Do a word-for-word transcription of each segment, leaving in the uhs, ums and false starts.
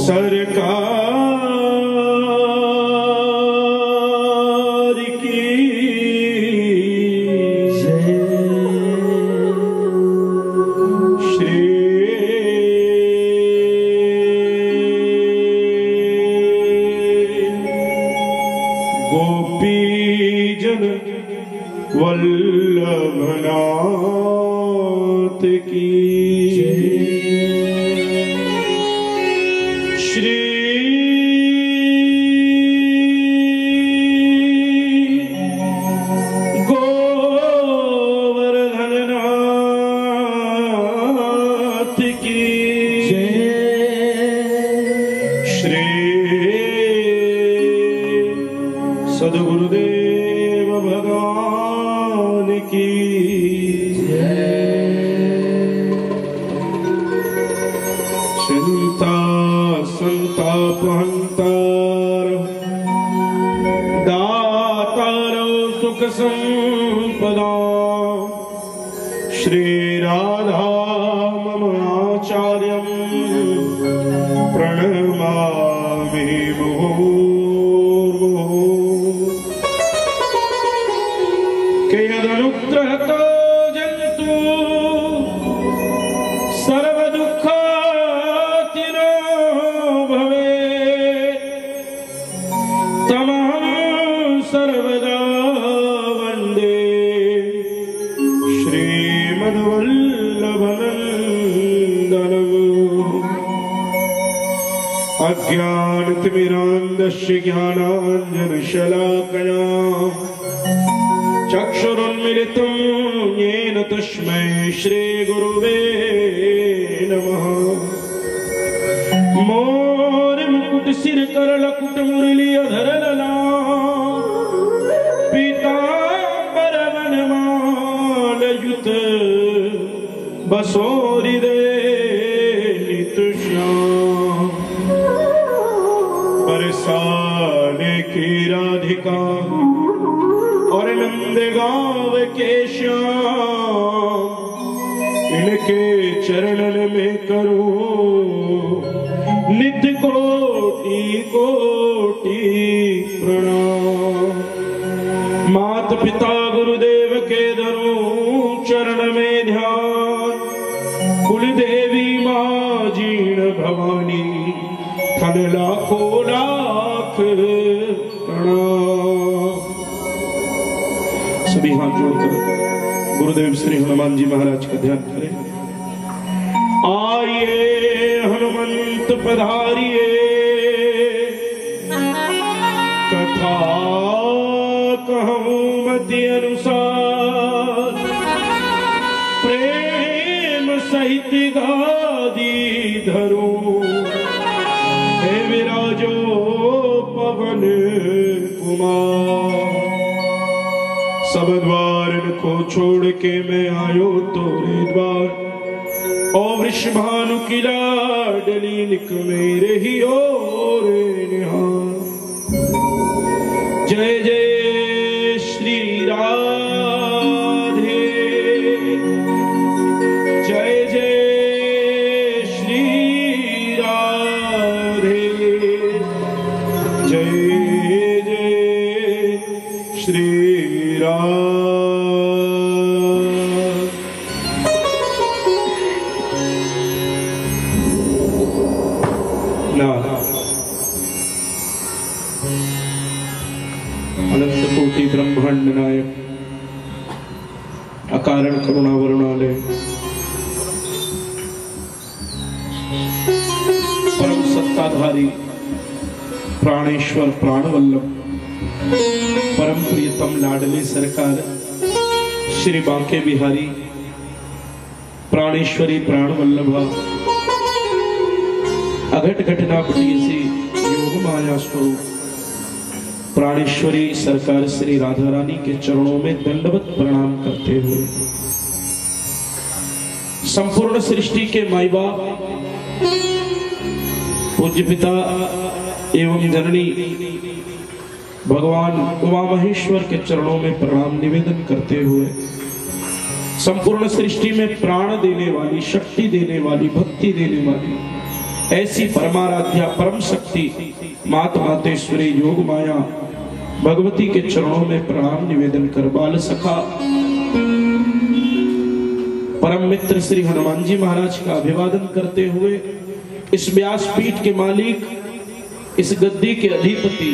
सरकार की जय। श्री गोपीजन वल्लभनाथ की जय। श्री गोवर्धननाथ की जय। श्री सद्गुरुदेव भगवान की जय। चिंता संतापहंतार दातार सुख संपदा श्री राधा मम आचार्यं प्रणमामि मुहुर्मुहुः। के यदनुग्रहतो जन्तु सर्वदुःखातिनो भवेत् तमहं सर्वदा वन्दे श्रीमद्वल्लभनन्दनम्। अज्ञानतिमिरान्धस्य ज्ञानाञ्जनशलाकया चक्षुरुन्मिलितं येन तस्मै श्रीगुरुवे नमः। मोर मुकुट सिर करलकुट मुरलीधर लला पीताम्बर वनमाल युत बसो हृदय नित श्याम। बरसाने की राधिका और नंद गाँव के श्याम इनके चरणन में करूं नित्य कोटि कोटि प्रणाम। मात पिता गुरुदेव के धरूं चरण में ध्यान। कुल देवी माँ जीण भवानी थन लाखों लाख प्रणाम। सभी हाथ जोड़कर गुरुदेव श्री हनुमान जी महाराज का ध्यान करें। आइए हनुमंत पधारिए कथा कहूं मति अनुसार प्रेम सहित गादी धरूं हे विराजो पवन कुमार। सब द्वार को छोड़ के मैं आयो तोरे द्वार ओ वृषभानु की लाडली निक मेरे ही ओर निहार। जय जय श्री राधे जय जय श्री राधे जय जय श्री राधे। अनंत कोटि ब्रह्मांड नायक अकारण करुणा वरुणालय परम सत्ताधारी प्राणेश्वर प्राणवल्लभ परम प्रियतम लाडले सरकार श्री बांके बिहारी प्राणेश्वरी प्राणवल्लभा अघट घटना पटीसी योग माया स्वरूप प्राणेश्वरी सरकार श्री राधा रानी के चरणों में दंडवत प्रणाम करते हुए संपूर्ण सृष्टि के माई बाप पूज्य पिता एवं जननी भगवान उमा महेश्वर के चरणों में प्रणाम निवेदन करते हुए संपूर्ण सृष्टि में प्राण देने वाली, शक्ति देने वाली, भक्ति देने वाली ऐसी परमाराध्या परम शक्ति मात मातेश्वरी योग माया भगवती के चरणों में प्रणाम निवेदन कर बाल सखा परम मित्र श्री हनुमान जी महाराज का अभिवादन करते हुए इस व्यासपीठ के मालिक, इस गद्दी के अधिपति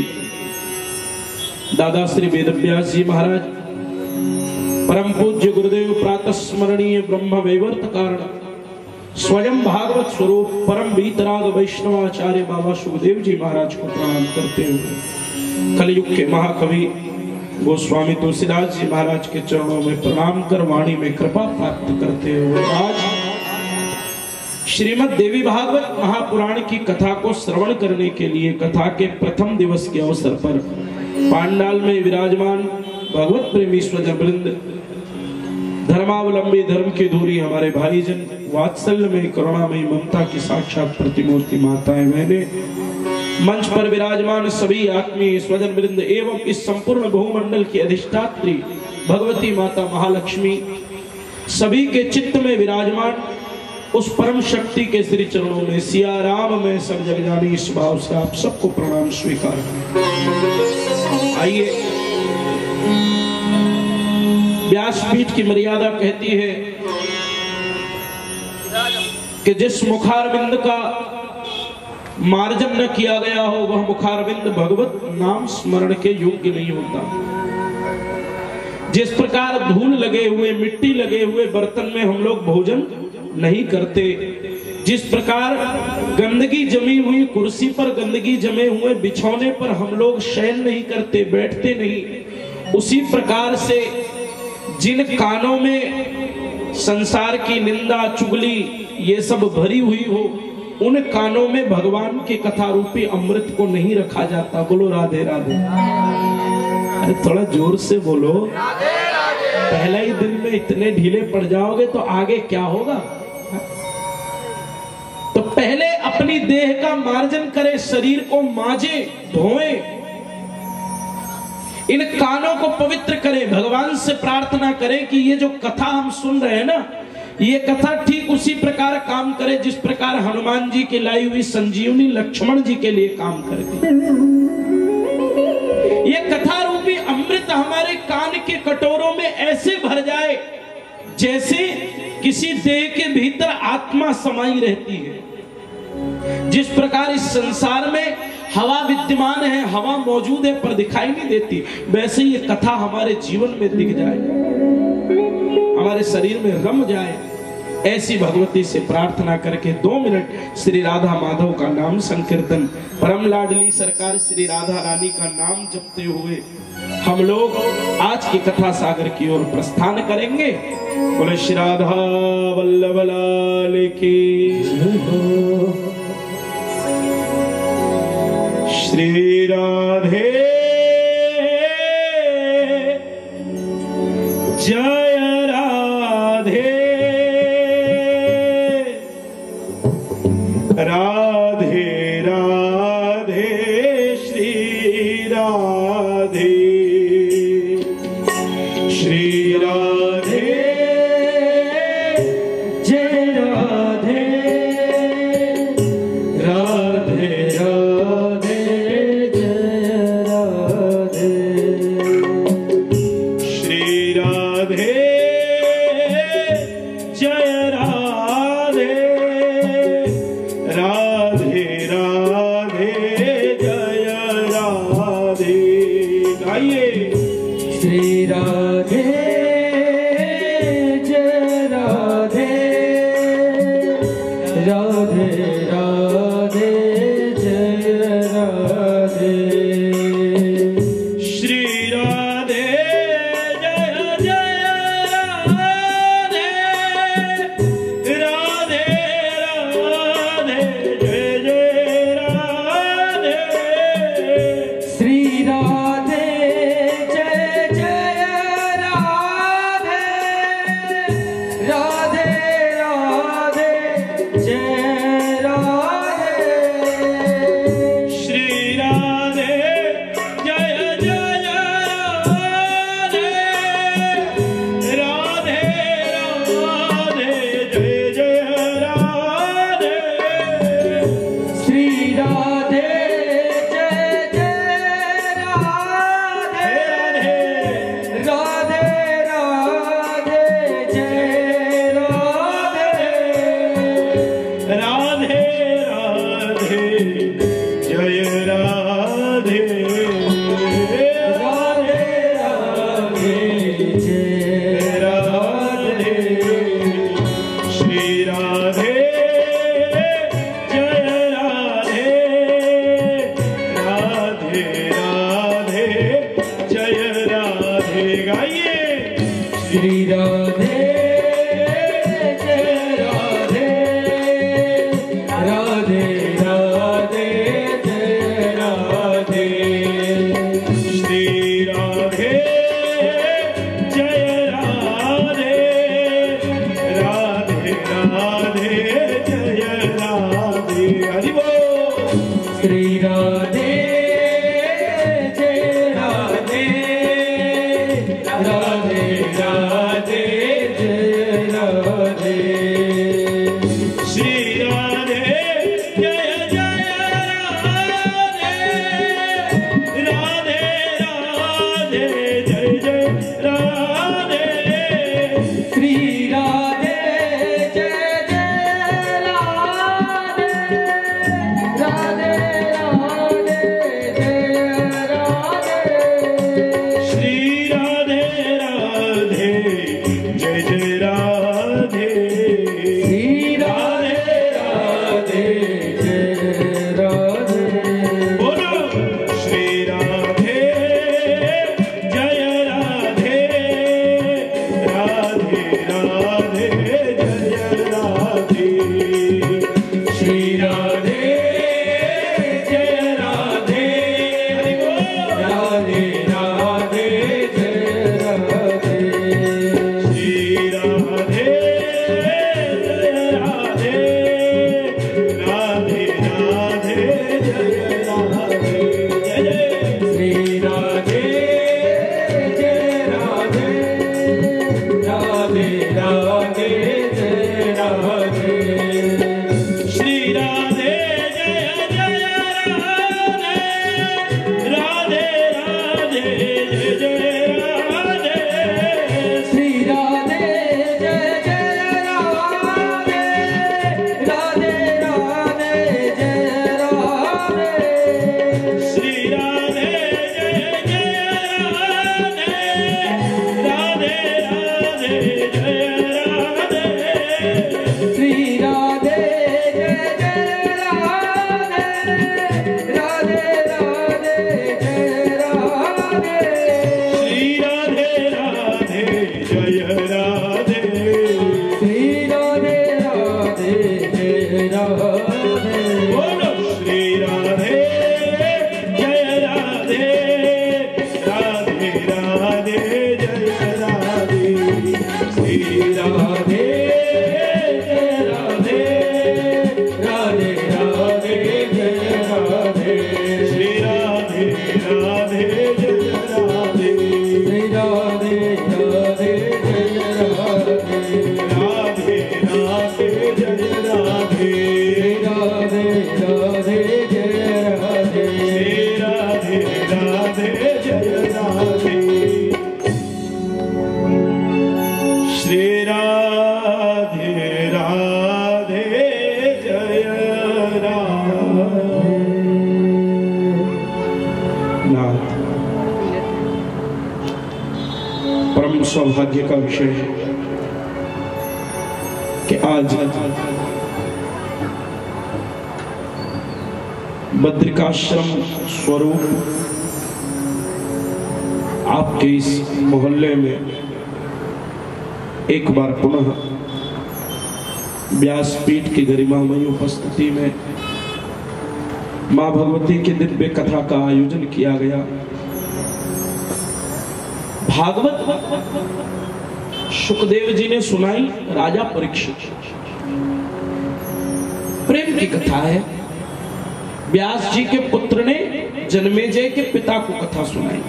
दादा श्री वेदव्यास जी महाराज, परम पूज्य गुरुदेव प्रातः स्मरणीय ब्रह्म वैवर्त कारण स्वयं भागवत स्वरूप परम वीतराग वैष्णवाचार्य बाबा सुखदेव जी महाराज को प्रणाम करते हुए कलयुग के महाकवि गोस्वामी तुलसीदास जी महाराज के चरणों में प्रणाम कर वाणी में कृपा प्राप्त करते हुए आज श्रीमद् देवी भागवत महापुराण की कथा को श्रवण करने के लिए कथा के प्रथम दिवस के अवसर पर पांडाल में विराजमान भगवत प्रेमी स्वजन वृंद, धर्मावलंबी धर्म की दूरी हमारे भाईजन, वात्सल्य में करुणा में ममता की साक्षात प्रतिमूर्ति माताएं बहनें, मंच पर विराजमान सभी आत्मीय स्वजन वृंद एवं इस संपूर्ण भूमंडल की अधिष्ठात्री भगवती माता महालक्ष्मी, सभी के चित्त में विराजमान उस परम शक्ति के श्री चरणों में सिया राम में सब जग जानी इस भाव से आप सबको प्रणाम स्वीकार करें। आइए, व्यासपीठ की मर्यादा कहती है कि जिस मुखारविंद का मार्जन न किया गया हो वह मुखारविंद भगवत नाम स्मरण के योग्य नहीं होता। जिस प्रकार धूल लगे हुए, मिट्टी लगे हुए बर्तन में हम लोग भोजन नहीं करते, जिस प्रकार गंदगी जमी हुई कुर्सी पर, गंदगी जमे हुए बिछौने पर हम लोग शयन नहीं करते, बैठते नहीं, उसी प्रकार से जिन कानों में संसार की निंदा चुगली ये सब भरी हुई हो, उन कानों में भगवान के कथा रूपी अमृत को नहीं रखा जाता। बोलो राधे राधे। अरे थोड़ा जोर से बोलो। पहला ही दिन में इतने ढीले पड़ जाओगे तो आगे क्या होगा? तो पहले अपनी देह का मार्जन करे, शरीर को मांजे धोए, इन कानों को पवित्र करें, भगवान से प्रार्थना करें कि ये जो कथा हम सुन रहे हैं ना, ये कथा ठीक उसी प्रकार काम करे जिस प्रकार हनुमान जी की लाई हुई संजीवनी लक्ष्मण जी के लिए काम करती। ये कथा रूपी अमृत हमारे कान के कटोरों में ऐसे भर जाए जैसे किसी देह के भीतर आत्मा समाई रहती है। जिस प्रकार इस संसार में हवा विद्यमान है, हवा मौजूद है पर दिखाई नहीं देती, वैसे ये कथा हमारे जीवन में दिख जाए, हमारे शरीर में रम जाए। ऐसी भगवती से प्रार्थना करके दो मिनट श्री राधा माधव का नाम संकीर्तन, परम लाडली सरकार श्री राधा रानी का नाम जपते हुए हम लोग आज की कथा सागर की ओर प्रस्थान करेंगे। बोले श्री राधा वल्लभ लाल की, श्री राधे जय राधे, राधे राधे श्री राधे, श्री राधे जय राधे, राधे राधे जय राधे, श्री राधे जय राधे, राधे राधे जय राधे। गाइए, श्री राधे जय राधे, राधे राधे जय राधे, श्री राधे जय जय राधे, राधे राधे श्री राधे जय राधे राधे राधे जय राधे श्री राधे जय जय राधे राधे राधे जय जय राधे श्री राधे जय जय राधे राधे राधे जय राधे श्री राधे राधे जय जय राधे श्री राधे राधे जय राधे बोलो श्री राधे जय राधे राधे राधे जय राधे श्री राधे जय राधे राधे राधे जय राधे श्री राधे जय राधे राधे राधे जय राधे जय जय श्री राधे जय राधे राधे राधे जय राधे श्री राधे जय जय राधे राधे राधे जय जय राधे श्री राधे जय जय राधे राधे राधे जय राधे श्री राधे जय जय राधे राधे राधे जय राधे श्री राधे जय जय राधे राधे राधे जय राधे श्री राधे राधे जय राधे श्री राधे राधे जय राधे बोलो श्री राधे जय राधे राधे राधे जय राधे श्री राधे जय राधे राधे राधे जय राधे श्री राधे राधे जय राधे श्री राधे राधे जय राधे राधे राधे जय राधे राधे राधे जय राधे राधे राधे जय राधे श्री राधे राधे जय राधे नाथ परम सौभाग्य का विषय है कि आज बद्रिकाश्रम स्वरूप आपके इस मोहल्ले में एक बार पुनः व्यासपीठ की गरिमामयी उपस्थिति में मां भगवती की दिव्य कथा का आयोजन किया गया। भागवत सुखदेव जी ने सुनाई राजा परीक्षित, प्रेम की कथा है। व्यास जी के पुत्र ने जन्मेजय के पिता को कथा सुनाई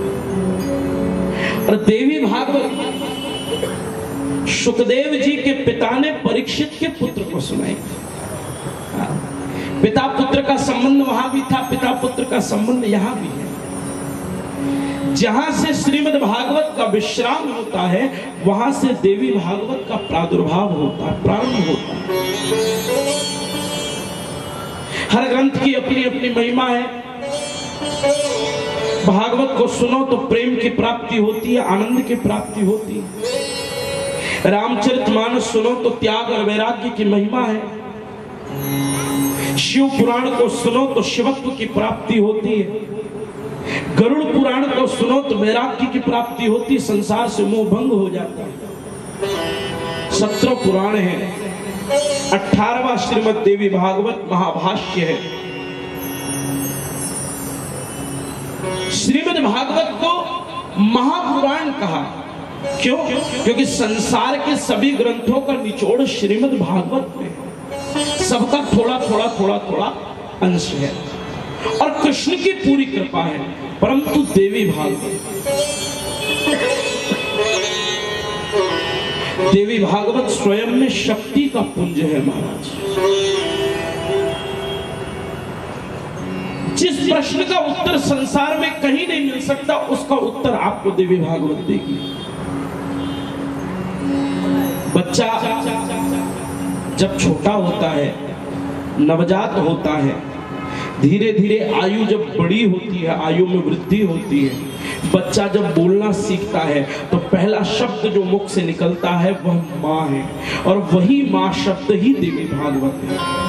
और देवी भागवत सुखदेव जी के पिता ने परीक्षित के पुत्र को सुनाई। पिता पुत्र का संबंध वहां भी था, पिता पुत्र का संबंध यहां भी है। जहां से श्रीमद् भागवत का विश्राम होता है वहां से देवी भागवत का प्रादुर्भाव होता है, प्रारंभ होता है। हर ग्रंथ की अपनी अपनी महिमा है। भागवत को सुनो तो प्रेम की प्राप्ति होती है, आनंद की प्राप्ति होती है। रामचरितमानस सुनो तो त्याग और वैराग्य की महिमा है। शिव पुराण को सुनो तो शिवत्व की प्राप्ति होती है। गरुड़ पुराण को सुनो तो वैराग्य की प्राप्ति होती, संसार से मोह भंग हो जाता है। सत्रह पुराण है, अठारहवां श्रीमद् देवी भागवत महाभाष्य है। श्रीमद् भागवत को महापुराण कहा, क्यों? क्योंकि संसार के सभी ग्रंथों का निचोड़ श्रीमद् भागवत में, सबका थोड़ा थोड़ा थोड़ा थोड़ा अंश है। और कृष्ण की पूरी कृपा है, परंतु देवी भागवत देवी भागवत स्वयं में शक्ति का पुंज है महाराज। जिस प्रश्न का उत्तर संसार में कहीं नहीं मिल सकता, उसका उत्तर आपको देवी भागवत देगी। बच्चा जब छोटा होता है, नवजात होता है, धीरे धीरे आयु जब बड़ी होती है, आयु में वृद्धि होती है, बच्चा जब बोलना सीखता है तो पहला शब्द जो मुख से निकलता है वह माँ है, और वही माँ शब्द ही देवी भागवत है।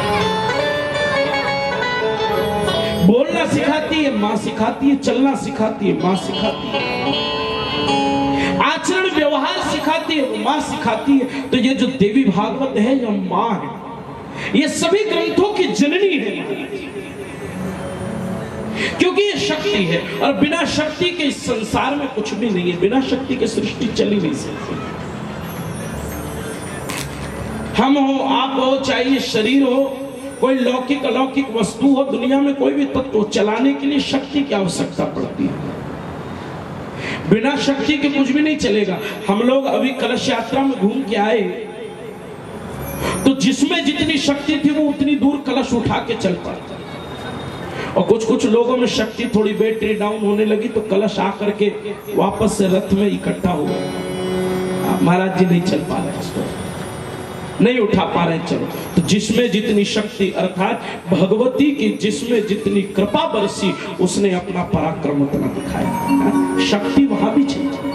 बोलना सिखाती है माँ सिखाती है, चलना सिखाती है माँ सिखाती है, आचरण व्यवहार सिखाती है माँ सिखाती है। तो ये जो देवी भागवत है यह माँ है, ये सभी ग्रंथों की जननी है, क्योंकि ये शक्ति है, और बिना शक्ति के इस संसार में कुछ भी नहीं है। बिना शक्ति के सृष्टि चल ही नहीं सकती। हम हो, आप हो, चाहिए शरीर हो, कोई लौकिक अलौकिक वस्तु हो, दुनिया में कोई भी तत्व चलाने के लिए शक्ति की आवश्यकता पड़ती है। बिना शक्ति के कुछ भी नहीं चलेगा। हम लोग अभी कलश यात्रा में घूम के आए तो जिसमें जितनी शक्ति थी वो उतनी दूर कलश उठा के चल पाता, और कुछ कुछ लोगों में शक्ति थोड़ी बैटरी डाउन होने लगी तो कलश आकर के वापस से रथ में इकट्ठा हो गया। महाराज जी नहीं चल पा रहे, इसको नहीं उठा पा रहे, चलो। तो जिसमें जितनी शक्ति अर्थात भगवती की जिसमें जितनी कृपा बरसी, उसने अपना पराक्रम उतना दिखाया। शक्ति वहां भी चाहिए।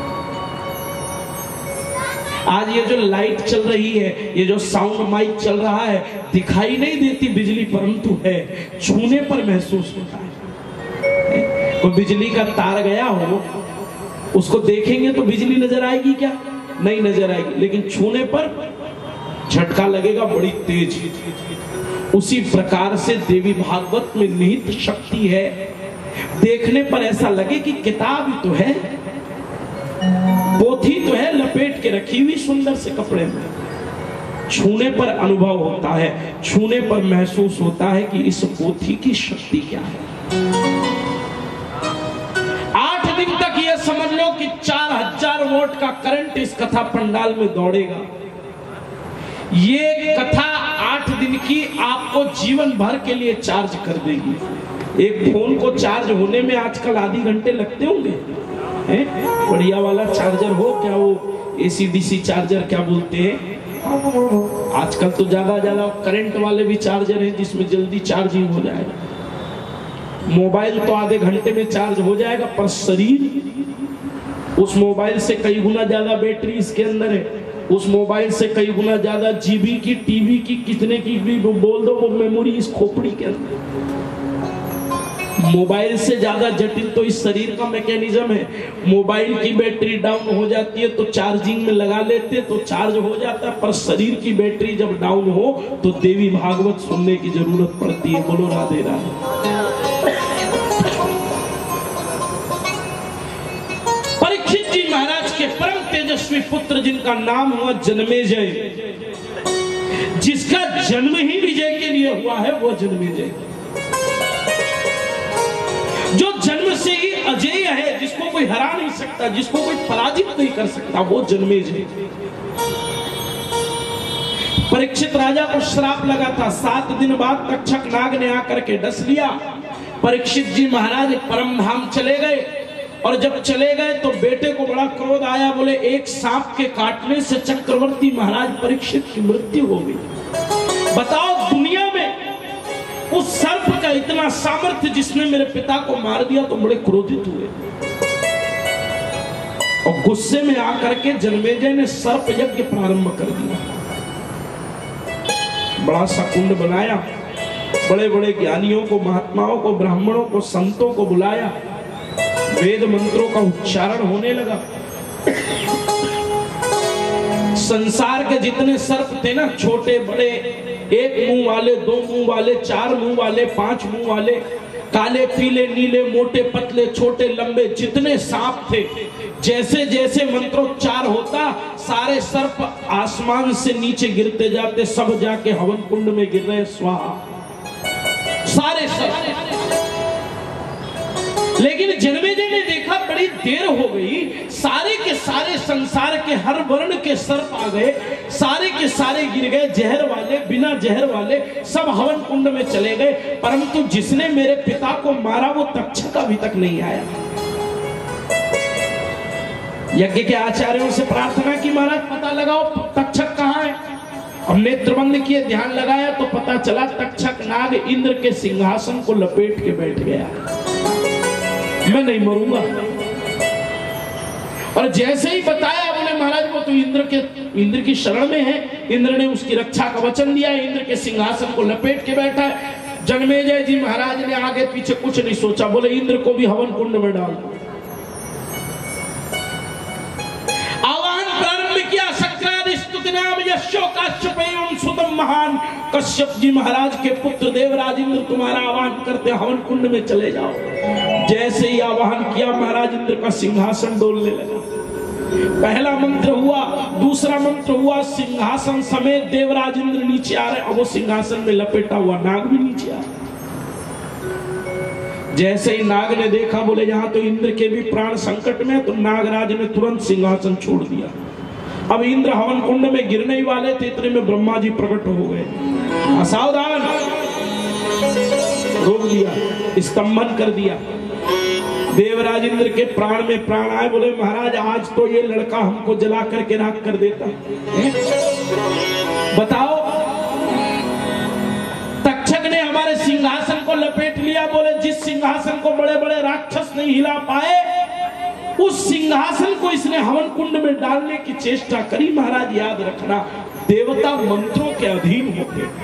आज ये जो लाइट चल रही है, ये जो साउंड माइक चल रहा है, दिखाई नहीं देती बिजली, परंतु है, छूने पर महसूस होता है। कोई बिजली का तार गया हो, उसको देखेंगे तो बिजली नजर आएगी क्या? नहीं नजर आएगी, लेकिन छूने पर झटका लगेगा बड़ी तेज। उसी प्रकार से देवी भागवत में निहित शक्ति है। देखने पर ऐसा लगे कि किताब ही तो है, पोथी तो है लपेट के रखी हुई सुंदर से कपड़े में। छूने पर अनुभव होता है, छूने पर महसूस होता है कि इस पोथी की शक्ति क्या है। आठ दिन तक यह समझ लो कि चार हजार वोल्ट का करंट इस कथा पंडाल में दौड़ेगा। ये कथा आठ दिन की आपको जीवन भर के लिए चार्ज कर देगी। एक फोन को चार्ज होने में आजकल आधी घंटे लगते होंगे, बढ़िया वाला चार्जर हो, क्या वो एसी डीसी चार्जर क्या बोलते हैं, आजकल तो ज्यादा ज्यादा करंट वाले भी चार्जर हैं जिसमें जल्दी चार्जिंग हो जाएगा। मोबाइल तो आधे घंटे में चार्ज हो जाएगा, पर शरीर उस मोबाइल से कई गुना ज्यादा बैटरी इसके अंदर है, उस मोबाइल से कई गुना ज्यादा जीबी की, टीवी की, कितने की भी बोल दो वो मेमोरी इस खोपड़ी के अंदर। मोबाइल से ज्यादा जटिल तो इस शरीर का मैकेनिज्म है। मोबाइल की बैटरी डाउन हो जाती है तो चार्जिंग में लगा लेते तो चार्ज हो जाता है, पर शरीर की बैटरी जब डाउन हो तो देवी भागवत सुनने की जरूरत पड़ती है। बोलो राधे राधे। परीक्षित जी महाराज के परम तेजस्वी पुत्र जिनका नाम हुआ जन्मेजय, जिसका जन्म ही विजय के लिए हुआ है, वो जन्मेजय जो जन्म से ही अजेय है, जिसको कोई हरा नहीं सकता, जिसको कोई पराजित नहीं कर सकता, वो जन्मेजय। परीक्षित राजा को श्राप लगा था। सात दिन बाद तक्षक नाग ने आकर के डस लिया। परीक्षित जी महाराज परम धाम चले गए, और जब चले गए तो बेटे को बड़ा क्रोध आया। बोले एक सांप के काटने से चक्रवर्ती महाराज परीक्षित की मृत्यु हो गई। बताओ दुनिया में उस सर्प का इतना सामर्थ्य जिसने मेरे पिता को मार दिया, तो बड़े क्रोधित हुए और गुस्से में आकर के जन्मेजय ने सर्प यज्ञ प्रारंभ कर दिया। बड़ा सा कुंड बनाया, बड़े बड़े ज्ञानियों को, महात्माओं को, ब्राह्मणों को, संतों को बुलाया, वेद मंत्रों का उच्चारण होने लगा। संसार के जितने सर्प थे ना, छोटे बड़े, एक मुंह वाले, दो मुंह वाले, चार मुंह वाले, पांच मुंह वाले, काले पीले नीले, मोटे पतले, छोटे लंबे, जितने सांप थे, जैसे जैसे मंत्रोच्चार होता सारे सर्प आसमान से नीचे गिरते जाते, सब जाके हवन कुंड में गिर रहे। स्वाहा सारे सब। लेकिन जन्मेजय ने देखा बड़ी देर हो गई, सारे के सारे संसार के हर वर्ण के सर्प आ गए, सारे के सारे गिर गए, जहर वाले बिना जहर वाले सब हवन कुंड में चले गए, परंतु जिसने मेरे पिता को मारा वो तक्षक अभी तक नहीं आया। यज्ञ के आचार्यों से प्रार्थना की, महाराज पता लगाओ तक्षक कहाँ है। अब नेत्र बंद किए, ध्यान लगाया तो पता चला तक्षक नाग इंद्र के सिंहासन को लपेट के बैठ गया। मैं नहीं मरूंगा। और जैसे ही बताया, बोले महाराज वो तो इंद्र के इंद्र की शरण में है, इंद्र ने उसकी रक्षा का वचन दिया, इंद्र के सिंहासन को लपेट के बैठा है। जन्मेजय जी महाराज ने आगे पीछे कुछ नहीं सोचा, बोले इंद्र को भी हवन कुंड में डाल दो। आवाहन प्रारंभ किया। नाम यशो काश्यपेयं सुतम महान। कश्यप जी महाराज के पुत्र देवराज इंद्र तुम्हारा आवाहन करते, हवन कुंड में चले जाओ। जैसे ही आवाहन किया, महाराज इंद्र का सिंहासन डोलने लगा। पहला मंत्र हुआ, दूसरा मंत्र हुआ, सिंहासन समेत देवराज इंद्र नीचे आ रहे। अब वो सिंहासन में लपेटा हुआ नाग भी नीचे आ। जैसे ही नाग ने देखा, बोले यहाँ तो इंद्र के भी प्राण संकट में, तो नागराज ने तुरंत सिंहासन छोड़ दिया। अब इंद्र हवन कुंड में गिरने ही वाले थे, इतने में ब्रह्मा जी प्रकट हो गए। असावधान, रोक दिया, स्तंभन कर दिया। देवराज इंद्र के प्राण में प्राण आए। बोले महाराज आज तो ये लड़का हमको जला करके राख कर देता। बताओ, तक्षक ने हमारे सिंहासन को लपेट लिया। बोले जिस सिंहासन को बड़े बड़े राक्षस नहीं हिला पाए, उस सिंहासन को इसने हवन कुंड में डालने की चेष्टा करी। महाराज याद रखना, देवता मंत्रों के अधीन होते हैं।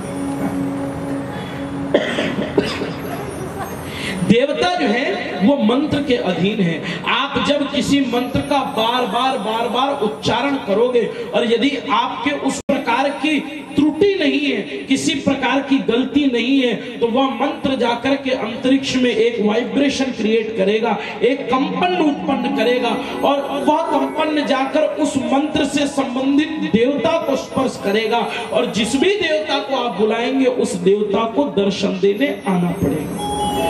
देवता जो है वो मंत्र के अधीन है। आप जब किसी मंत्र का बार बार बार बार उच्चारण करोगे और यदि आपके उस प्रकार की त्रुटि नहीं है, किसी प्रकार की गलती नहीं है, तो वह मंत्र जाकर के अंतरिक्ष में एक वाइब्रेशन क्रिएट करेगा, एक कंपन उत्पन्न करेगा, और वह कंपन जाकर उस मंत्र से संबंधित देवता को स्पर्श करेगा, और जिस भी देवता को आप बुलाएंगे उस देवता को दर्शन देने आना पड़ेगा।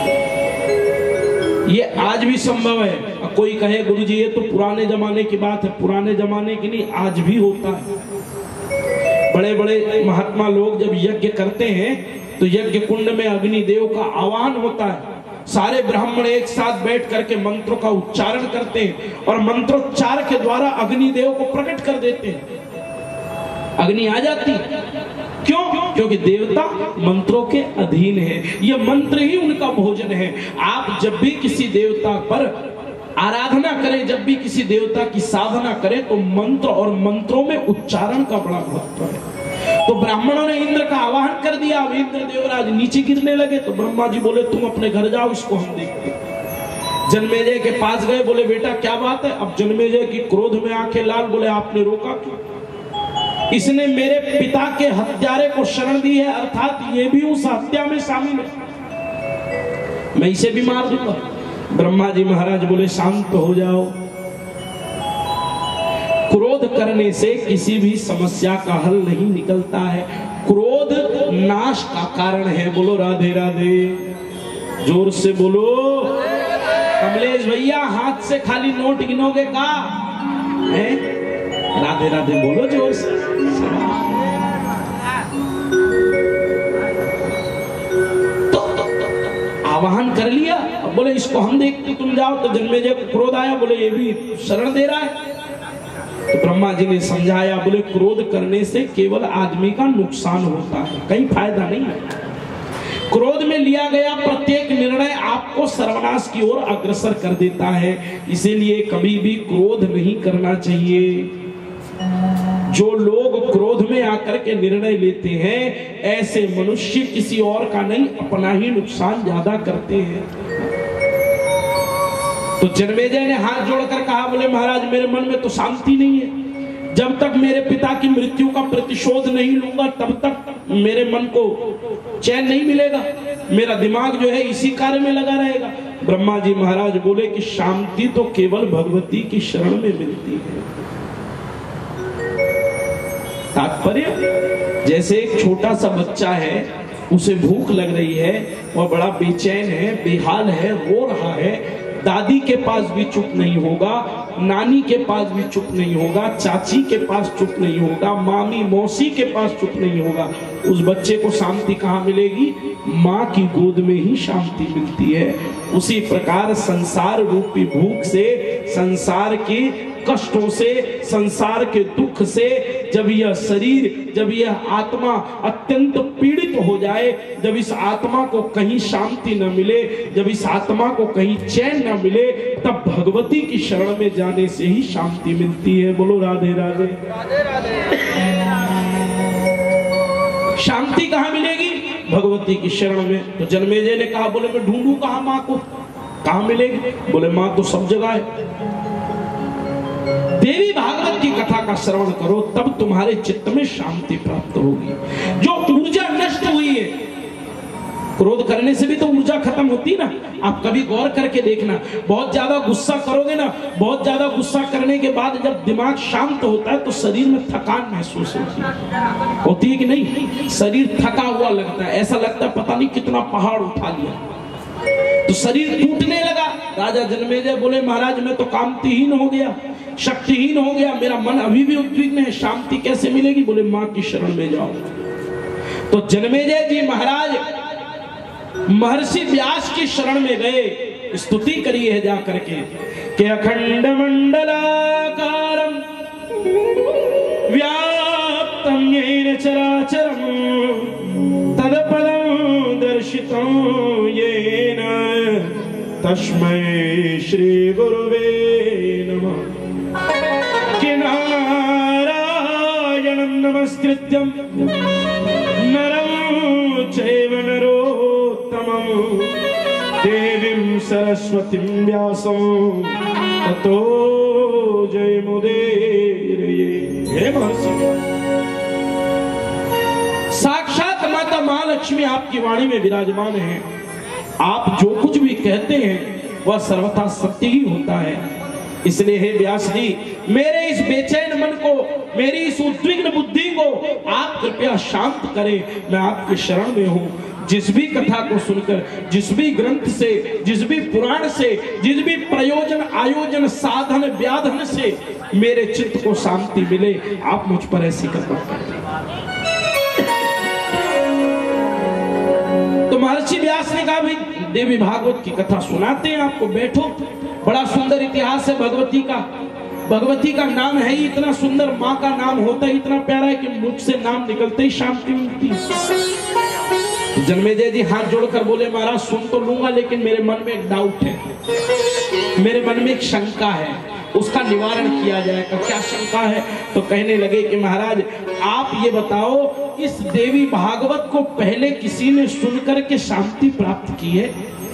ये आज भी संभव है। कोई कहे गुरुजी ये तो पुराने जमाने की बात है, पुराने जमाने की नहीं, आज भी होता है। बड़े बड़े महात्मा लोग जब यज्ञ करते हैं तो यज्ञ कुंड में अग्निदेव का आह्वान होता है। सारे ब्राह्मण एक साथ बैठ करके मंत्रों का उच्चारण करते हैं और मंत्रोच्चार के द्वारा अग्निदेव को प्रकट कर देते हैं। अग्नि आ जाती। क्यों? क्योंकि देवता मंत्रों के अधीन है। ये मंत्र ही उनका भोजन है। आप जब भी किसी देवता पर आराधना करें, जब भी किसी देवता की साधना करें, तो मंत्र और मंत्रों में उच्चारण का बड़ा महत्व है। तो ब्राह्मणों ने इंद्र का आवाहन कर दिया। अब इंद्र देवराज नीचे गिरने लगे तो ब्रह्मा जी बोले तुम अपने घर जाओ, इसको हम देखते हैं। जन्मेजय के पास गए, बोले बेटा क्या बात है। अब जन्मेजय की क्रोध में आंखें लाल, बोले आपने रोका क्यों? इसने मेरे पिता के हत्यारे को शरण दी है, अर्थात ये भी उस हत्या में शामिल है, मैं इसे भी मार दूंगा। ब्रह्मा जी महाराज बोले शांत हो जाओ। क्रोध करने से किसी भी समस्या का हल नहीं निकलता है। क्रोध नाश का कारण है। बोलो राधे राधे, जोर से बोलो। कमलेश भैया हाथ से खाली नोट गिनोगे का है? राधे राधे बोलो जोर से। तो, तो, तो आवाहन कर लिया। अब बोले इसको हम देखते, तुम जाओ। तो जन्मेजय को क्रोध आया, बोले ये भी शरण दे रहा है। तो ब्रह्मा जी ने समझाया, बोले क्रोध करने से केवल आदमी का नुकसान होता है, कहीं फायदा नहीं है। क्रोध में लिया गया प्रत्येक निर्णय आपको सर्वनाश की ओर अग्रसर कर देता है। इसीलिए कभी भी क्रोध नहीं करना चाहिए। जो लोग क्रोध में आकर के निर्णय लेते हैं, ऐसे मनुष्य किसी और का नहीं, अपना ही नुकसान ज्यादा करते हैं। तो जन्मेजय ने हाथ जोड़कर कहा, बोले महाराज मेरे मन में तो शांति नहीं है। जब तक मेरे पिता की मृत्यु का प्रतिशोध नहीं लूंगा तब तक मेरे मन को चैन नहीं मिलेगा। मेरा दिमाग जो है इसी कार्य में लगा रहेगा। ब्रह्मा जी महाराज बोले कि शांति तो केवल भगवती की शरण में मिलती है। तात्पर्य, जैसे एक छोटा सा बच्चा है, उसे भूख लग रही है, वह बड़ा बेचैन है, बेहाल है, रो रहा है। दादी के पास भी चुप नहीं होगा, नानी के पास भी चुप नहीं होगा, चाची के पास चुप नहीं होगा, मामी मौसी के पास चुप नहीं होगा। उस बच्चे को शांति कहाँ मिलेगी? माँ की गोद में ही शांति मिलती है। उसी प्रकार संसार रूपी भूख से, संसार की कष्टों से, संसार के दुख से जब यह शरीर, जब यह आत्मा अत्यंत पीड़ित हो जाए, जब इस आत्मा को कहीं शांति न मिले, जब इस आत्मा को कहीं चैन न मिले, तब भगवती की शरण में जाने से ही शांति मिलती है। बोलो राधे राधे। राधे राधे। शांति कहाँ मिलेगी? भगवती की शरण में। तो जन्मेजय ने कहा, बोले मैं ढूंढूं कहाँ माँ को, कहाँ मिलेगी? बोले माँ तो सब जगह है। देवी भागवत की कथा का श्रवण करो, तब तुम्हारे चित्त में शांति प्राप्त होगी। जो ऊर्जा नष्ट हुई है, क्रोध करने से भी तो ऊर्जा खत्म होती ना। आप कभी गौर करके देखना, बहुत ज्यादा गुस्सा करोगे ना, बहुत ज्यादा गुस्सा करने के बाद जब दिमाग शांत होता है तो शरीर में थकान महसूस होती है, होती है कि नहीं? शरीर थका हुआ लगता है, ऐसा लगता है पता नहीं कितना पहाड़ उठा लिया, तो शरीर टूटने लगा। राजा जन्मेजय बोले, महाराज मैं तो कामतीहीन हो गया, शक्तिहीन हो गया, मेरा मन अभी भी उद्विग्न है, शांति कैसे मिलेगी? बोले माँ की शरण में जाओ। तो जन्मेजय जी महाराज महर्षि व्यास की शरण में गए। स्तुति करी है जा करके कि अखंड मंडलाकारं व्याप्तं येन चराचरं तत्पदं दर्शितं येन तस्मै श्री गुरुवे नमः। कि नारायणं नमस्कृत्यं नरं चैव नरोत्तमं देवीं सरस्वतीं व्यासं ततो जयमुदीरये। हे महर्षि, साक्षात माता महालक्ष्मी आपकी वाणी में विराजमान है। आप जो कुछ भी कहते हैं वह सर्वथा सत्य ही होता है। इसलिए हे व्यास जी, मेरे इस बेचैन मन को, मेरी इस उद्विग्न बुद्धि को आप कृपया शांत करें। मैं आपके शरण में हूँ। जिस भी कथा को सुनकर, जिस भी ग्रंथ से, जिस भी पुराण से, जिस भी प्रयोजन, आयोजन, साधन, व्याधन से मेरे चित्त को शांति मिले, आप मुझ पर ऐसी कृपा करें। तो महर्षि व्यास ने कहा, भाई देवी भागवत की कथा सुनाते हैं आपको, बैठो। बड़ा सुंदर इतिहास है भगवती का। भगवती का नाम है ही इतना सुंदर, माँ का नाम होता ही इतना प्यारा है कि मुख से नाम निकलते ही शांति मिलती है। जन्मेजय जी हाथ जोड़कर बोले, महाराज सुन तो लूंगा, लेकिन मेरे मन में एक डाउट है, मेरे मन में एक शंका है, उसका निवारण किया जाएगा। क्या शंका है? तो कहने लगे कि महाराज आप ये बताओ, इस देवी भागवत को पहले किसी ने सुनकर के शांति प्राप्त की है?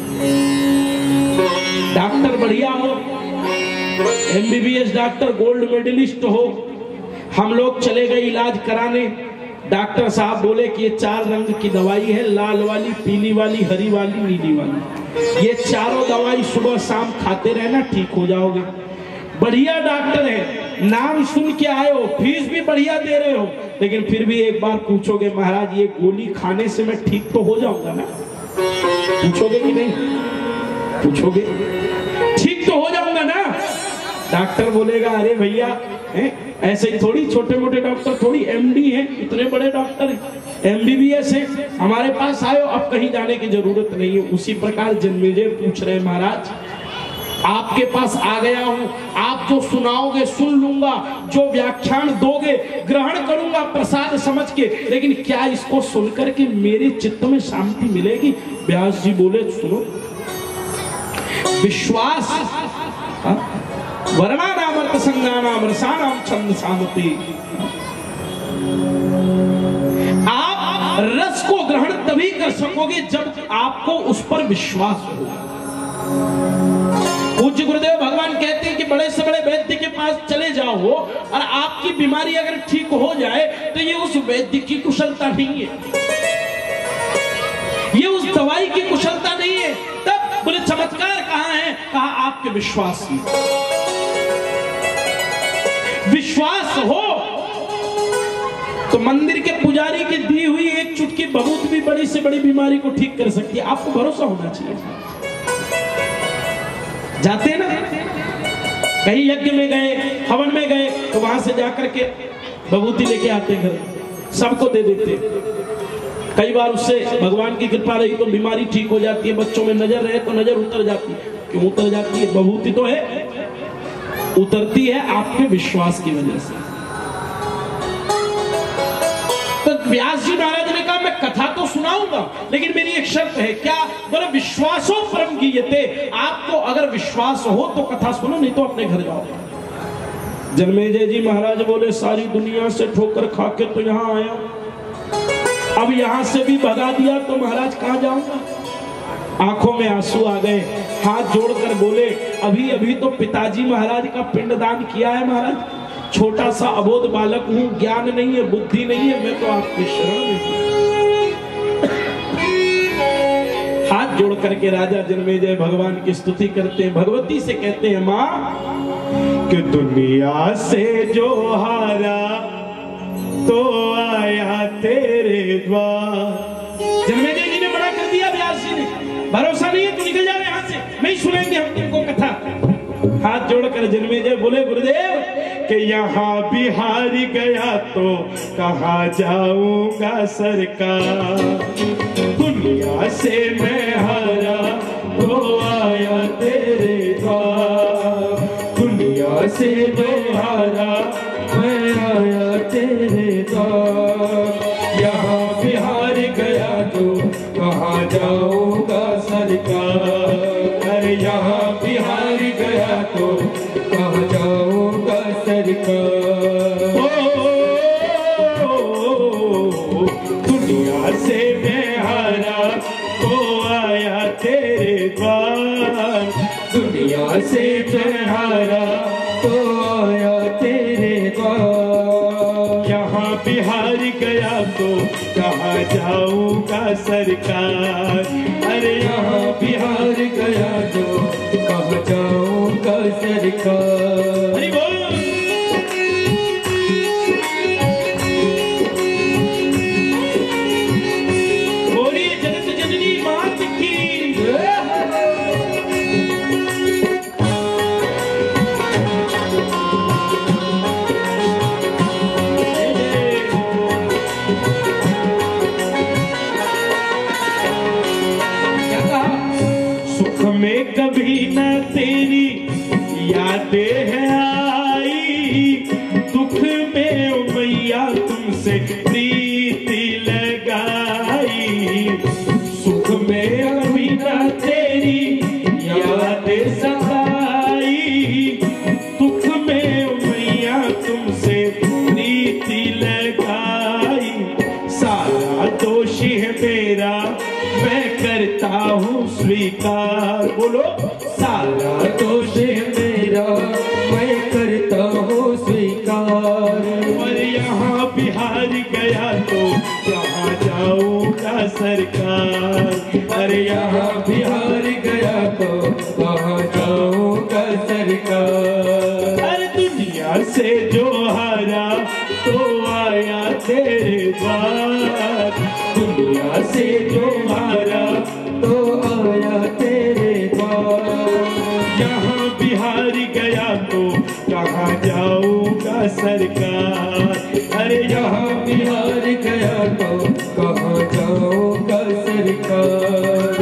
डॉक्टर बढ़िया हो, एमबीबीएस डॉक्टर, गोल्ड मेडलिस्ट हो, हम लोग चले गए इलाज कराने, डॉक्टर साहब बोले कि ये चार रंग की दवाई है, लाल वाली, पीली वाली, हरी वाली, नीली वाली, ये चारों दवाई सुबह शाम खाते रहना, ठीक हो जाओगे। बढ़िया डॉक्टर है, नाम सुन के आए हो, फीस भी बढ़िया दे रहे हो, लेकिन फिर भी एक बार पूछोगे, महाराज ये गोली खाने से मैं ठीक तो हो जाऊंगा ना? पूछोगे कि नहीं? पूछोगे, ठीक तो हो जाऊंगा ना? डॉक्टर बोलेगा, अरे भैया ऐसे ही थोड़ी, छोटे मोटे डॉक्टर थोड़ी एमडी हैं, इतने बड़े डॉक्टर एमबीबीएस हैं, हमारे पास आए हो, अब कहीं जाने की जरूरत नहीं है। उसी प्रकार जन्मेजय पूछ रहे, महाराज आपके पास आ गया हूं, आप जो सुनाओगे सुन लूंगा, जो व्याख्यान दोगे ग्रहण करूंगा प्रसाद समझ के, लेकिन क्या इसको सुनकर के मेरे चित्त में शांति मिलेगी? व्यास जी बोले, सुनो, विश्वास वर्णानामर्थ संज्ञानाम रसानाम छंद सामति। आप रस को ग्रहण तभी कर सकोगे जब आपको उस पर विश्वास हो। पूज्य गुरुदेव भगवान कहते हैं कि बड़े से बड़े वैद्य के पास चले जाओ और आपकी बीमारी अगर ठीक हो जाए तो ये उस वैद्य की कुशलता नहीं है, ये उस दवाई की कुशलता नहीं है। तब बोले चमत्कार कहां है? कहा आपके विश्वास में। विश्वास हो तो मंदिर के पुजारी की दी हुई एक चुटकी कि बबूत भी बड़ी से बड़ी बीमारी को ठीक कर सकती है। आपको भरोसा होना चाहिए। जाते हैं ना कहीं यज्ञ में गए, हवन में गए, तो वहां से जाकर के बबूती लेके आते घर, सबको दे देते। कई बार उससे भगवान की कृपा रही तो बीमारी ठीक हो जाती है। बच्चों में नजर रहे तो नजर उतर जाती है। क्यों उतर जाती है? बबूती तो है, उतरती है आपके विश्वास की वजह से। तो व्यास जी महाराज ने कहा मैं कथा तो सुनाऊंगा, लेकिन मेरी एक शर्त है। क्या? बोले विश्वासो परम गीयते। आपको अगर विश्वास हो तो कथा सुनो, नहीं तो अपने घर जाओ। जन्मेजय जी महाराज बोले सारी दुनिया से ठोकर खा के तो यहां आया, अब यहां से भी भगा दिया तो महाराज कहां जाऊंगा? आंखों में आंसू आ गए, हाथ जोड़कर बोले अभी अभी तो पिताजी महाराज का पिंडदान किया है महाराज। छोटा सा अबोध बालक हूं, ज्ञान नहीं है, बुद्धि नहीं है, मैं तो आपकी शरण में हूं। हाथ जोड़ करके राजा जन्मेजय भगवान की स्तुति करते हैं। भगवती से कहते हैं मां कि दुनिया से जो हारा तो आया तेरे द्वार। जन्मेजय जी ने बड़ा कर दिया व्यास जी ने, भरोसा नहीं है तो निकल जाओ यहाँ से, नहीं सुनेंगे हम तुमको कथा। हाथ जोड़कर जन्मेजय बोले गुरुदेव कि यहाँ बिहार गया तो कहाँ जाऊंगा सरकार। दुनिया से मैं हारा तो आया तेरे द्वार। दुनिया से मैं हारा मैं आया तेरे द्वार। यहाँ बिहार गया तो कहाँ जाऊंगा सरकार। अरे यहाँ बिहार गया तो कहाँ जाऊंगा सरकार। ओ, दुनिया से मैं हारा तो आया तेरे द्वार। दुनिया से मैं हारा तो आया तेरे द्वार। यहाँ बिहार गया तो कहाँ जाऊंगा सरकार। अरे यहाँ बिहार गया तो कहाँ जाऊंगा सरकार। अरे बोल बोलिए जगत जननी मात की। में कभी न तेरी यादें हैं आई, दुख में मैया तुमसे प्रीति लगाई। सुख में कभी न तेरी यादें सताई, दुख में मैया तुमसे प्रीति लगाई। सारा दोष है मेरा मैं करता हूँ स्वीकार। बोलो सारा दोष मेरा मैं करता हूँ स्वीकार। और यहाँ बिहार गया तो कहाँ जाऊंगा सरकार। अरे यहाँ बिहार गया तो कहाँ जाऊंगा सरकार। अरे दुनिया से जो हारा तो आया तेरे द्वार। दुनिया से जो हारा तो आया तेरे द्वार। यहाँ बिहार गया तो कहाँ जाऊंगा सरकार। अरे यहाँ बिहार गया तो कहाँ जाऊंगा सरकार।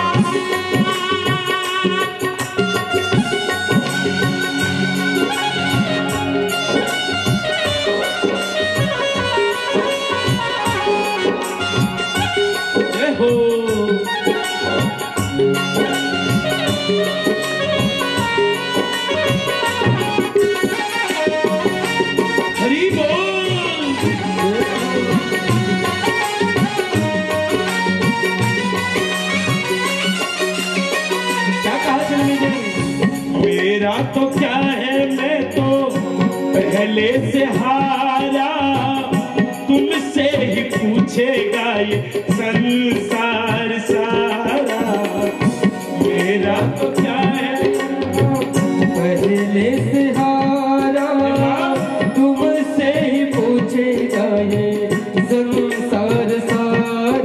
मेरा तो क्या है मैं तो पहले से हारा, तुमसे ही पूछेगा ये संसार सारा। मेरा तो क्या है पहले से हारा, तुमसे ही पूछेगा ये संसार सारा।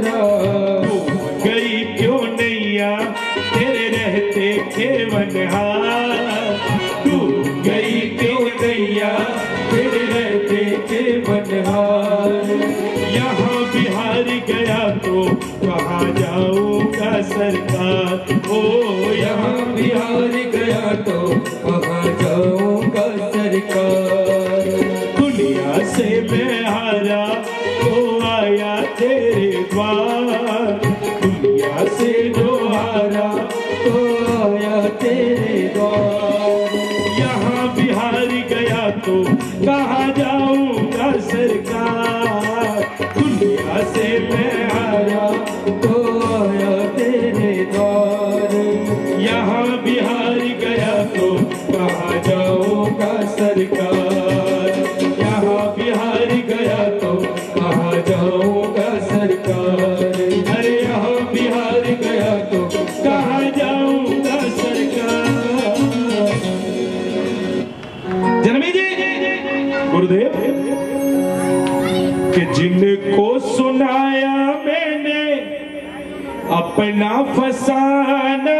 बिहार, डूब गई क्यों नैया फिर रहते के बनहार। यहाँ बिहार गया तो कहाँ जाऊंगा सरकार, ओ यहाँ बिहार गया तो कहाँ जाऊंगा सरकार। दुनिया से मैं हारा तो आया तेरे द्वार, दुनिया से जो हारा तो आया तेरे द्वार। यहाँ बिहार गया तो कहाँ जाऊंगा सरकार, दुनिया से मैं हारा तो आया तेरे द्वार। यहाँ बिहार गया तो कहाँ जाऊंगा सरकार, यहाँ बिहार गया तो कहाँ जाऊंगा सरकार। अरे यहाँ बिहार गया तो कहाँ जाऊंगा सरकार। जनमी जी गुरुदेव कि जिनको सुनाया मैंने अपना फसाना,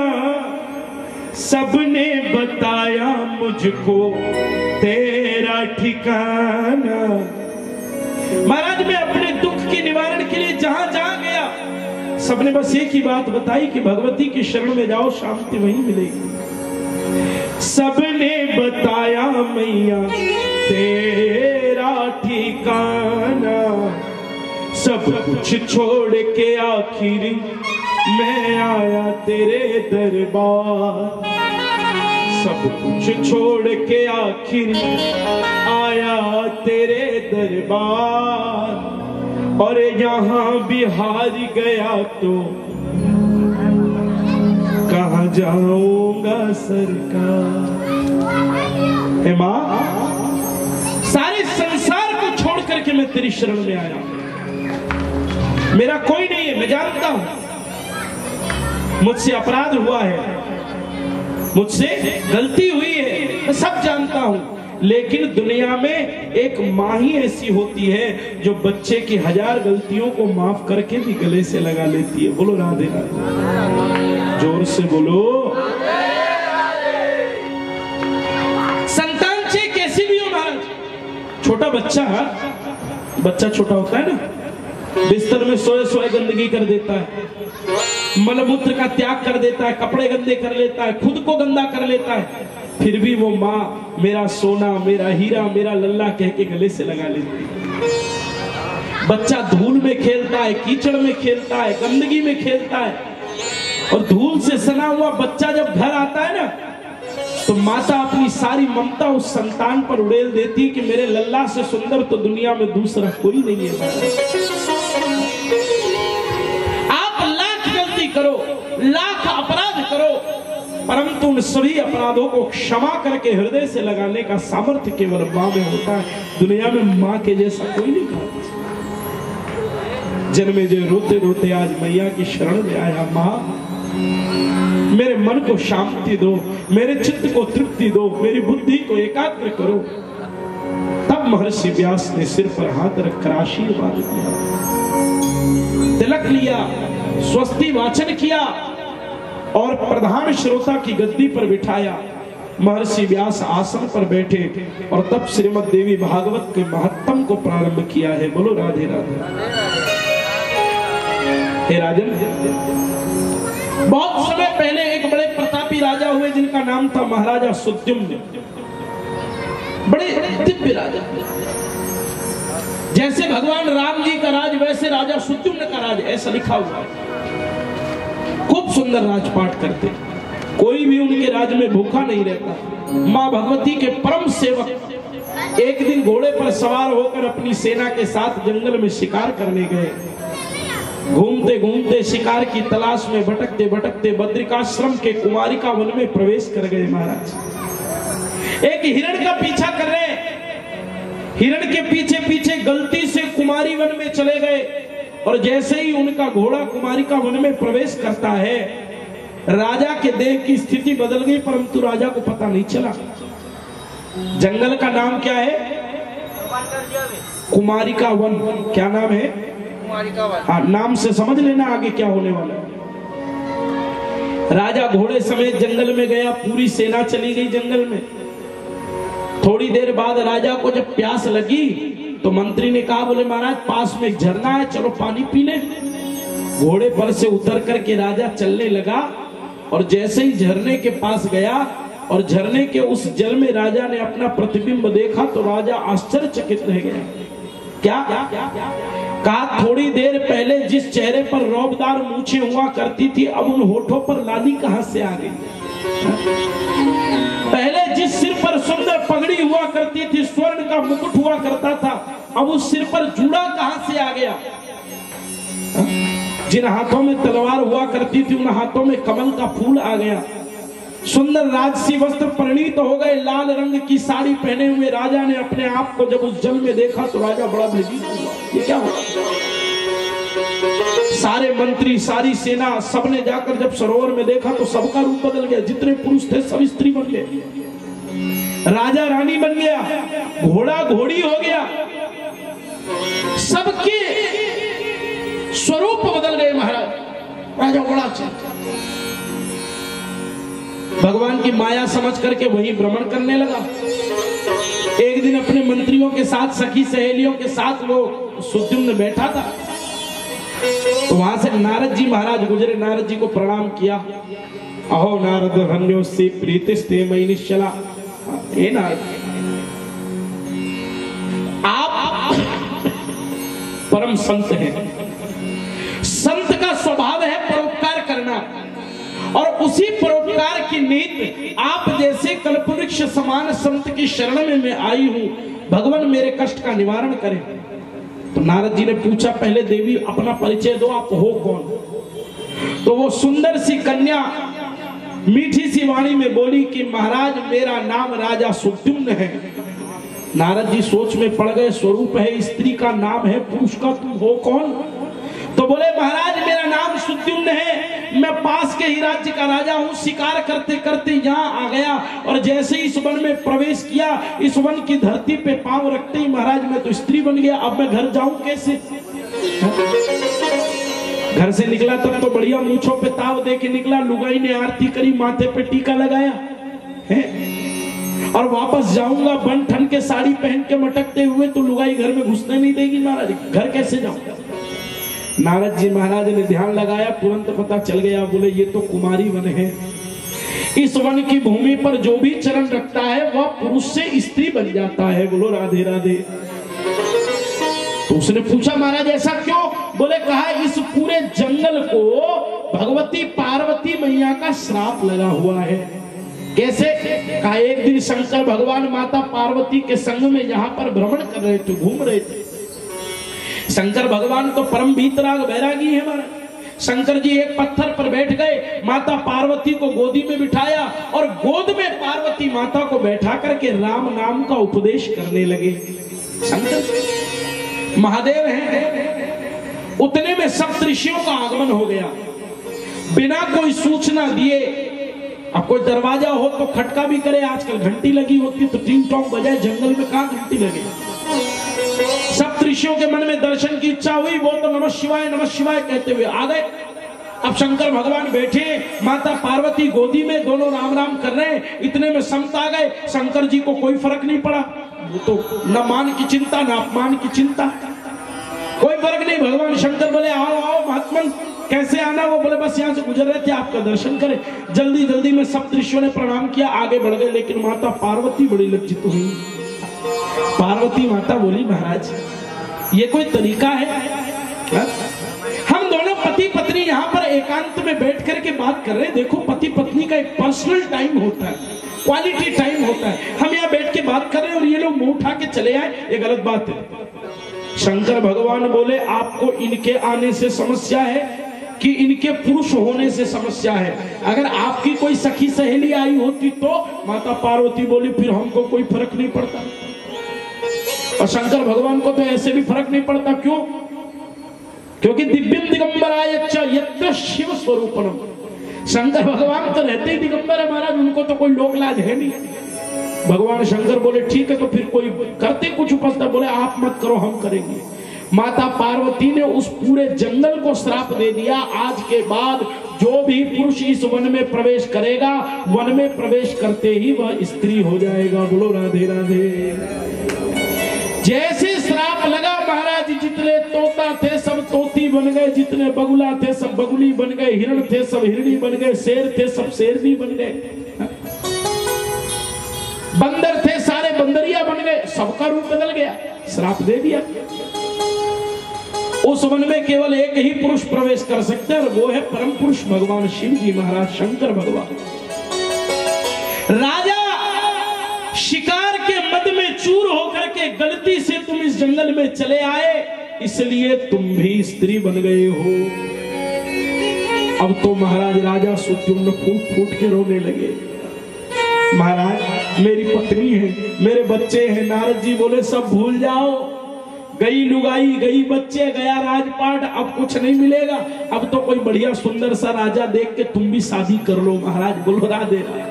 सबने बताया मुझको तेरा ठिकाना। महाराज मैं अपने दुख के निवारण के लिए जहां जहां गया, सबने बस एक ही बात बताई कि भगवती की शरण में जाओ, शांति वहीं मिलेगी। सबने बताया मैया तेरा ठिकाना, सब कुछ छोड़ के आखिरी मैं आया तेरे दरबार, सब कुछ छोड़ के आखिर आया तेरे दरबार। और यहाँ बिहार गया तो कहाँ जाऊंगा सरकार। हे माँ, सारे संसार को छोड़ करके मैं तेरी शरण में आया, मेरा कोई नहीं है, मैं जानता हूं मुझसे अपराध हुआ है, मुझसे गलती हुई है, मैं सब जानता हूं। लेकिन दुनिया में एक माँ ही ऐसी होती है जो बच्चे की हजार गलतियों को माफ करके भी गले से लगा लेती है। बोलो राधे राधे, जोर से बोलो। संतान से कैसी भी हो महाराज, छोटा बच्चा बच्चा छोटा होता है ना, बिस्तर में सोए सोए गंदगी कर देता है, मलमूत्र का त्याग कर देता है, कपड़े गंदे कर लेता है, खुद को गंदा कर लेता है, फिर भी वो माँ मेरा सोना, मेरा हीरा, मेरा लल्ला कह के गले से लगा लेती है। बच्चा धूल में खेलता है, कीचड़ में खेलता है, गंदगी में खेलता है, और धूल से सना हुआ बच्चा जब घर आता है ना, तो माता अपनी सारी ममता उस संतान पर उड़ेल देती है कि मेरे लल्ला से सुंदर तो दुनिया में दूसरा कोई नहीं है। आप लाख गलती करो, लाख अपराध करो, परंतु उन सभी अपराधों को क्षमा करके हृदय से लगाने का सामर्थ्य केवल मां में होता है। दुनिया में मां के जैसा कोई नहीं करता। जन्मे जो रोते रोते आज मैया की शरण में आया, मां मेरे मन को शांति दो, मेरे चित्त को तृप्ति दो, मेरी बुद्धि को एकाग्र करो। तब महर्षि व्यास ने सिर पर हाथ रखकर आशीर्वाद किया, तिलक लिया, स्वस्ति वाचन किया और प्रधान श्रोता की गद्दी पर बिठाया। महर्षि व्यास आसन पर बैठे और तब श्रीमद् देवी भागवत के महत्तम को प्रारंभ किया है। बोलो राधे राधे। हे राजन, बहुत समय पहले एक बड़े प्रतापी राजा हुए जिनका नाम था महाराजा सुद्युम्न। बड़े दिव्य राजा, जैसे भगवान राम जी का राज वैसे राजा सुद्युम्न का राज, ऐसा लिखा हुआ है। खूब सुंदर राजपाट करते, कोई भी उनके राज में भूखा नहीं रहता। मां भगवती के परम सेवक एक दिन घोड़े पर सवार होकर अपनी सेना के साथ जंगल में शिकार करने गए। घूमते घूमते शिकार की तलाश में भटकते भटकते बद्रिकाश्रम के कुमारिका वन में प्रवेश कर गए। महाराज एक हिरण का पीछा कर रहे, हिरण के पीछे पीछे गलती से कुमारी वन में चले गए और जैसे ही उनका घोड़ा कुमारिका वन में प्रवेश करता है, राजा के देह की स्थिति बदल गई, परंतु राजा को पता नहीं चला। जंगल का नाम क्या है? कुमारिका वन। क्या नाम है? हाँ, नाम से समझ लेना आगे क्या होने वाला है। राजा घोड़े समेत जंगल में गया, पूरी सेना चली गई जंगल में। थोड़ी देर बाद राजा को जब प्यास लगी तो मंत्री ने कहा, बोले महाराज पास में एक झरना है, चलो पानी पी ले। घोड़े पर से उतर करके राजा चलने लगा और जैसे ही झरने के पास गया और झरने के उस जल में राजा ने अपना प्रतिबिंब देखा तो राजा आश्चर्यचकित रह गया। क्या कहा, थोड़ी देर पहले जिस चेहरे पर रौबदार मूछें हुआ करती थी, अब उन होठों पर लाली कहां से आ गई? पहले जिस सिर पर सुंदर पगड़ी हुआ करती थी, स्वर्ण का मुकुट हुआ करता था, अब उस सिर पर जूड़ा कहां से आ गया? जिन हाथों में तलवार हुआ करती थी, उन हाथों में कमल का फूल आ गया। सुंदर राजसी वस्त्र परिणीत तो हो गए, लाल रंग की साड़ी पहने हुए राजा ने अपने आप को जब उस जल में देखा तो राजा बड़ा भयभीत हुआ। ये क्या हुआ? सारे मंत्री, सारी सेना, सबने जाकर जब सरोवर में देखा तो सबका रूप बदल गया। जितने पुरुष थे सब स्त्री बन गए, राजा रानी बन गया, घोड़ा घोड़ी हो गया, सबके स्वरूप बदल गए। महाराज राजा बड़ा अच्छा, भगवान की माया समझ करके वही भ्रमण करने लगा। एक दिन अपने मंत्रियों के साथ, सखी सहेलियों के साथ वो सुद्युम्न बैठा था, तो वहां से नारद जी महाराज गुजरे। नारद जी को प्रणाम किया। अहो नारद हन्योस्ति प्रीतिस्ते मयि निश्चला। हे नारद, आप परम संत हैं। संत का स्वभाव है परोपकार करना, और उसी परोपकार की नीति आप जैसे कल्पवृक्ष समान संत की शरण में मैं आई हूं। भगवान मेरे कष्ट का निवारण करें। तो नारद जी ने पूछा, पहले देवी अपना परिचय दो, आप हो कौन? तो वो सुंदर सी कन्या मीठी सी वाणी में बोली कि महाराज मेरा नाम राजा सुद्युम्न है। नारद जी सोच में पड़ गए, स्वरूप है स्त्री का, नाम है पुरुष का, तुम हो कौन? तो बोले महाराज मेरा नाम सुद्युम्न है, मैं पास के ही राज्य का राजा हूँ। शिकार करते करते यहाँ आ गया और जैसे ही इस वन में प्रवेश किया, इस वन की धरती पे पांव रखते ही महाराज मैं तो स्त्री बन गया। अब मैं घर जाऊं कैसे? घर से निकला तब तो बढ़िया मूंछों पे ताव दे के निकला, लुगाई ने आरती करी, माथे पे टीका लगाया है, और वापस जाऊंगा बन ठन के साड़ी पहन के मटकते हुए, तो लुगाई घर में घुसने नहीं देगी। महाराज घर कैसे जाऊंगा? नारद जी महाराज ने ध्यान लगाया, तुरंत पता चल गया। बोले ये तो कुमारी वन है, इस वन की भूमि पर जो भी चरण रखता है वह पुरुष से स्त्री बन जाता है। बोलो राधे राधे। तो उसने पूछा महाराज ऐसा क्यों? बोले कहा इस पूरे जंगल को भगवती पार्वती मैया का श्राप लगा हुआ है। कैसे? कहा एक दिन शंकर भगवान माता पार्वती के संग में यहाँ पर भ्रमण कर रहे थे, घूम रहे थे। शंकर भगवान तो परम भीतराग बैरागी है महाराज। शंकर जी एक पत्थर पर बैठ गए, माता पार्वती को गोदी में बिठाया और गोद में पार्वती माता को बैठा करके राम नाम का उपदेश करने लगे। शंकर महादेव हैं। उतने में सप्त ऋषियों का आगमन हो गया, बिना कोई सूचना दिए। अब कोई दरवाजा हो तो खटका भी करे, आजकल घंटी लगी होती तो टिंग टोंग बजाए, जंगल में कहां घंटी लगे। सप्त ऋषियों के मन में दर्शन की इच्छा हुई, वो तो नमः शिवाय नमः शिवाय कहते हुए आ गए। अब शंकर भगवान बैठे, माता पार्वती गोदी में, दोनों राम राम कर रहे हैं। इतने में संत आ गए। शंकर जी को कोई फर्क नहीं पड़ा, वो तो न मान की चिंता न अपमान की चिंता, कोई फर्क नहीं। भगवान शंकर बोले आओ आओ महात्मन, कैसे आना? वो बोले बस यहाँ से गुजर रहे थे, आपका दर्शन करें। जल्दी जल्दी में सप्त ऋषियों ने प्रणाम किया, आगे बढ़ गए। लेकिन माता पार्वती बड़ी लज्जित हुई। पार्वती माता बोली महाराज ये कोई तरीका है? हा? हम दोनों पति पत्नी यहाँ पर एकांत में बैठ करके बात कर रहे हैं। देखो पति पत्नी का एक पर्सनल टाइम होता है, क्वालिटी टाइम होता है। हम यहाँ बैठ के बात कर रहे हैं और ये लोग मुंह उठा के चले आए, ये गलत बात है। शंकर भगवान बोले आपको इनके आने से समस्या है कि इनके पुरुष होने से समस्या है? अगर आपकी कोई सखी सहेली आई होती तो? माता पार्वती बोली फिर हमको कोई फर्क नहीं पड़ता। और शंकर भगवान को तो ऐसे भी फर्क नहीं पड़ता। क्यों? क्योंकि दिव्यम दिगंबराय यत्र शिव स्वरूपम। शंकर भगवान तो रहते ही दिगंबर है महाराज, उनको तो कोई लोक लाज है नहीं। भगवान शंकर बोले ठीक है, तो फिर कोई करते कुछ उपस्थित? बोले आप मत करो, हम करेंगे। माता पार्वती ने उस पूरे जंगल को श्राप दे दिया, आज के बाद जो भी पुरुष इस वन में प्रवेश करेगा, वन में प्रवेश करते ही वह स्त्री हो जाएगा। बोलो राधे राधे। जैसे श्राप लगा महाराज, जितने तोता थे सब तोती बन गए, जितने बगुला थे सब बगुली बन गए, हिरण थे सब हिरणी बन गए, शेर थे सब शेरनी बन गए, बंदर थे सारे बंदरिया बन गए, सबका रूप बदल गया, श्राप दे दिया। उस वन में केवल एक ही पुरुष प्रवेश कर सकते हैं और वो है परम पुरुष भगवान शिव जी महाराज, शंकर भगवान। राजा शिकार के मद में चूर होकर के गलती से तुम इस जंगल में चले आए, इसलिए तुम भी स्त्री बन गए हो। अब तो महाराज राजा सुद्युम्न फूट फूट के रोने लगे। महाराज मेरी पत्नी है, मेरे बच्चे हैं। नारद जी बोले सब भूल जाओ, गई लुगाई, गई बच्चे, गया राजपाट, अब कुछ नहीं मिलेगा। अब तो कोई बढ़िया सुंदर सा राजा देख के तुम भी शादी कर लो। महाराज बोलो राधे राधे।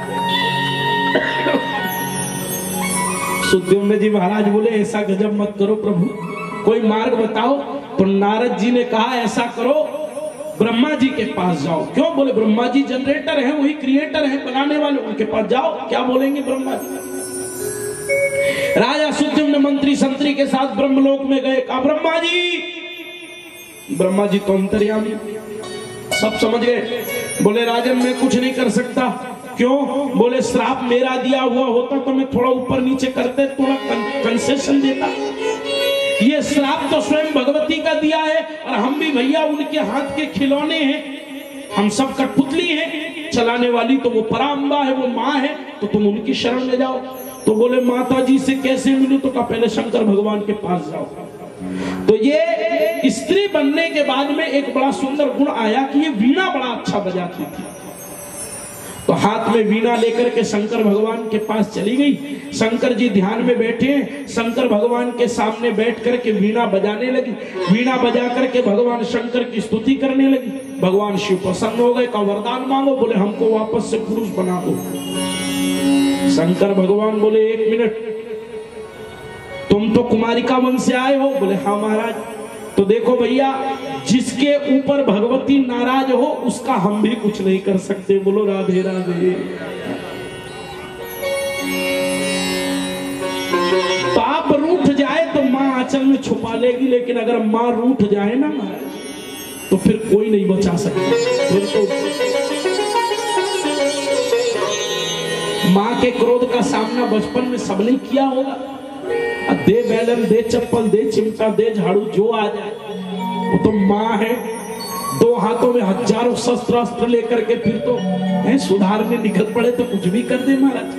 सुद्युम्न जी महाराज बोले ऐसा गजब मत करो प्रभु, कोई मार्ग बताओ। तो नारद जी ने कहा ऐसा करो, ब्रह्मा जी के पास जाओ। क्यों? बोले ब्रह्मा जी जनरेटर हैं, वही क्रिएटर हैं, बनाने वाले, उनके पास जाओ। क्या बोलेंगे ब्रह्मा जी? राजा सुद्युम्न मंत्री संतरी के साथ ब्रह्मलोक में गए। कहा ब्रह्मा जी, ब्रह्मा जी तो अंतर्यामी, सब समझ गए। बोले राजन मैं कुछ नहीं कर सकता। क्यों? बोले श्राप मेरा दिया हुआ होता तो मैं थोड़ा ऊपर नीचे करते, थोड़ा कंसेशन देता। ये श्राप तो स्वयं भगवती का दिया है और हम भी भैया उनके हाथ के खिलौने हैं, हम सब कठपुतली हैं। चलाने वाली तो वो पराम्बा है, वो माँ है, तो तुम उनकी शरण में जाओ। तो बोले माता जी से कैसे मिलूं? तो कहा पहले शंकर भगवान के पास जाओ। तो ये स्त्री बनने के बाद में एक बड़ा सुंदर गुण आया कि ये वीणा बड़ा अच्छा बजाती थी। तो हाथ में वीणा लेकर के शंकर भगवान के पास चली गई। शंकर जी ध्यान में बैठे, शंकर भगवान के सामने बैठ करके वीणा बजाने लगी। वीणा बजा करके भगवान शंकर की स्तुति करने लगी। भगवान शिव प्रसन्न हो गए, का वरदान मांगो। बोले हमको वापस से पुरुष बना दो। शंकर भगवान बोले एक मिनट, तुम तो कुमारिका वंश से आए हो? बोले हाँ महाराज। तो देखो भैया, जिसके ऊपर भगवती नाराज हो उसका हम भी कुछ नहीं कर सकते। बोलो राधे राधे। पाप रूठ जाए तो माँ आंचल में छुपा लेगी, लेकिन अगर माँ रूठ जाए ना महाराज तो फिर कोई नहीं बचा सकता। फिर तो माँ के क्रोध का सामना बचपन में सबने किया होगा। दे बैलन, दे चप्पल, दे चिमटा, दे झाड़ू, जो आ जाए। वो तो माँ है, दो हाथों में हजारों शस्त्र अस्त्र लेकर के फिर तो है, सुधारने निकल पड़े तो कुछ भी कर दे महाराज।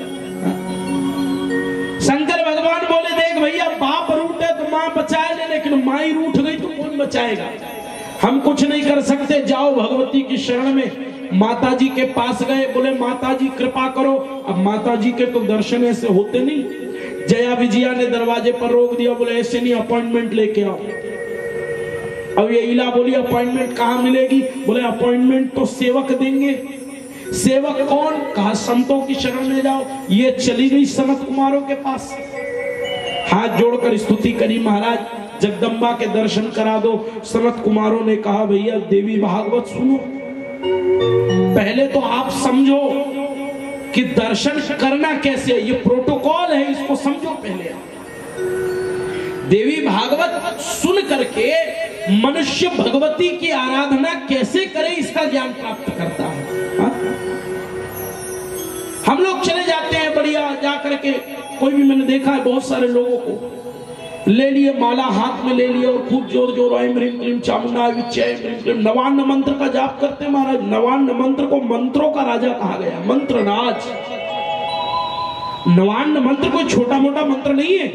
शंकर भगवान बोले देख भैया, बाप रूठे तो माँ बचाए ले, लेकिन माँ ही रूठ गई तो कौन बचाएगा? हम कुछ नहीं कर सकते, जाओ भगवती की शरण में। माता जी के पास गए। बोले माता जी कृपा करो। अब माता जी के तो दर्शन ऐसे होते नहीं। जया विजया ने दरवाजे पर रोक दिया। बोले ऐसे नहीं, अपॉइंटमेंट लेके आओ। अब ये इला बोली अपॉइंटमेंट कहाँ मिलेगी? बोले अपॉइंटमेंट तो सेवक देंगे। सेवक कौन? कहा संतों की शरण में जाओ। ये चली गई सनत कुमारों के पास, हाथ जोड़कर स्तुति करी, महाराज जगदम्बा के दर्शन करा दो। सनत कुमारों ने कहा भैया देवी भागवत सुनो, पहले तो आप समझो कि दर्शन करना कैसे है, ये प्रोटोकॉल है, इसको समझो पहले। देवी भागवत सुन करके मनुष्य भगवती की आराधना कैसे करे इसका ज्ञान प्राप्त करता है। हा? हम लोग चले जाते हैं बढ़िया जाकर के, कोई भी मैंने देखा है बहुत सारे लोगों को ले लिए, माला हाथ में ले लिया और खूब जोर जोर ऐं ह्रीं क्लीं चामुंडाय विच्चे ऐं ह्रीं क्लीं नवान्न मंत्र का जाप करते महाराज। नवान्न मंत्र को मंत्रों का राजा कहा गया, मंत्र राज। नवान्न मंत्र कोई छोटा मोटा मंत्र नहीं है।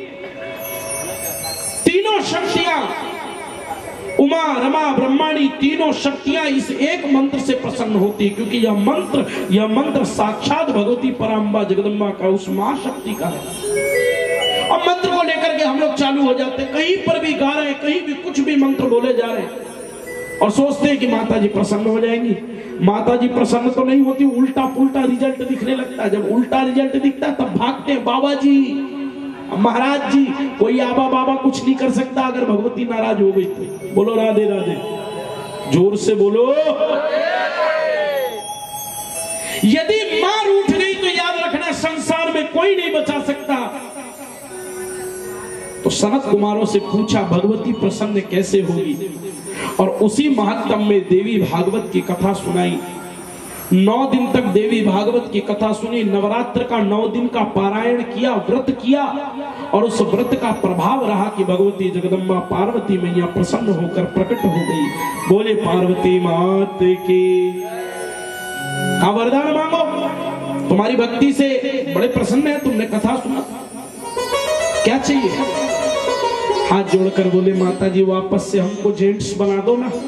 तीनों शक्तियां उमा रमा ब्रह्माणी, तीनों शक्तियां इस एक मंत्र से प्रसन्न होती है, क्योंकि यह मंत्र यह मंत्र साक्षात भगवती पराम्बा जगदम्बा का, उस महाशक्ति का है। अब मंत्र को लेकर के हम लोग चालू हो जाते हैं, कहीं पर भी गा रहे हैं, कहीं भी कुछ भी मंत्र बोले जा रहे हैं और सोचते हैं कि माता जी प्रसन्न हो जाएंगी। माता जी प्रसन्न तो नहीं होती, उल्टा पुल्टा रिजल्ट दिखने लगता है। जब उल्टा रिजल्ट दिखता है तब भागते हैं बाबा जी महाराज जी। कोई आबा बाबा कुछ नहीं कर सकता अगर भगवती नाराज हो गई तो। बोलो राधे राधे। जोर से बोलो। यदि मां रूठ गई तो याद रखना संसार में कोई नहीं बचा सकता। तो सनत कुमारों से पूछा भगवती प्रसन्न कैसे होगी, और उसी महात्म में देवी भागवत की कथा सुनाई। नौ दिन तक देवी भागवत की कथा सुनी, नवरात्र का नौ दिन का पारायण किया, व्रत किया, और उस व्रत का प्रभाव रहा कि भगवती जगदम्बा पार्वती मैया प्रसन्न होकर प्रकट हो गई। बोले पार्वती मात की। का वरदान मांगो, तुम्हारी भक्ति से बड़े प्रसन्न है, तुमने कथा सुना, क्या चाहिए? हाथ जोड़कर बोले माता जी वापस से हमको जेंट्स बना दो ना।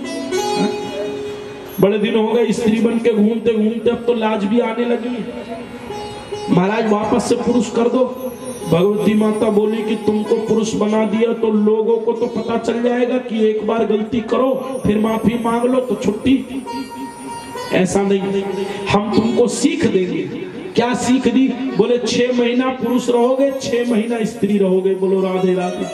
बड़े दिन हो गए स्त्री बन के घूमते घूमते, अब तो लाज भी आने लगी। महाराज वापस से पुरुष कर दो। भगवती माता बोली कि तुमको पुरुष बना दिया तो लोगों को तो पता चल जाएगा कि एक बार गलती करो फिर माफी मांग लो तो छुट्टी। ऐसा नहीं, हम तुमको सीख देंगे। क्या सीख दी? बोले छह महीना पुरुष रहोगे, छह महीना स्त्री रहोगे। बोलो राधे राधे।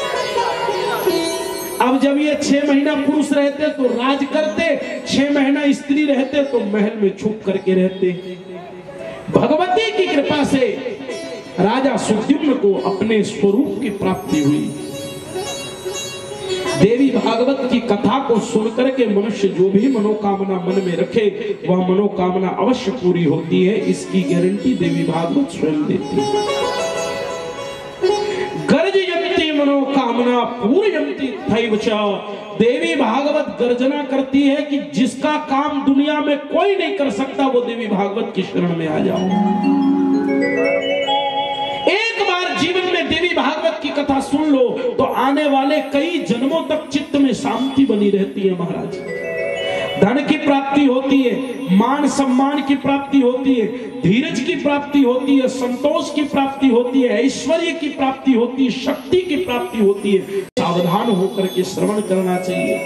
अब जब ये छह महीना पुरुष रहते तो राज करते, छह महीना स्त्री रहते तो महल में छुप करके रहते। भगवती की कृपा से राजा सुद्युम्न को अपने स्वरूप की प्राप्ति हुई। देवी भागवत की कथा को सुनकर के मनुष्य जो भी मनोकामना मन में रखे वह मनोकामना अवश्य पूरी होती है। इसकी गारंटी देवी भागवत स्वयं देती है। गर्जयन्ति मनोकामना पूर्यन्ति तथैव च। देवी भागवत गर्जना करती है कि जिसका काम दुनिया में कोई नहीं कर सकता वो देवी भागवत की शरण में आ जाओ। एक बार जीवन में देवी भागवत की कथा सुन लो तो आने वाले कई जन्मों तक चित्त में शांति बनी रहती है महाराज। धन की प्राप्ति होती है, मान सम्मान की प्राप्ति होती है, धीरज की प्राप्ति होती है, संतोष की प्राप्ति होती है, ऐश्वर्य की प्राप्ति होती है, शक्ति की प्राप्ति होती है। सावधान होकर के श्रवण करना चाहिए।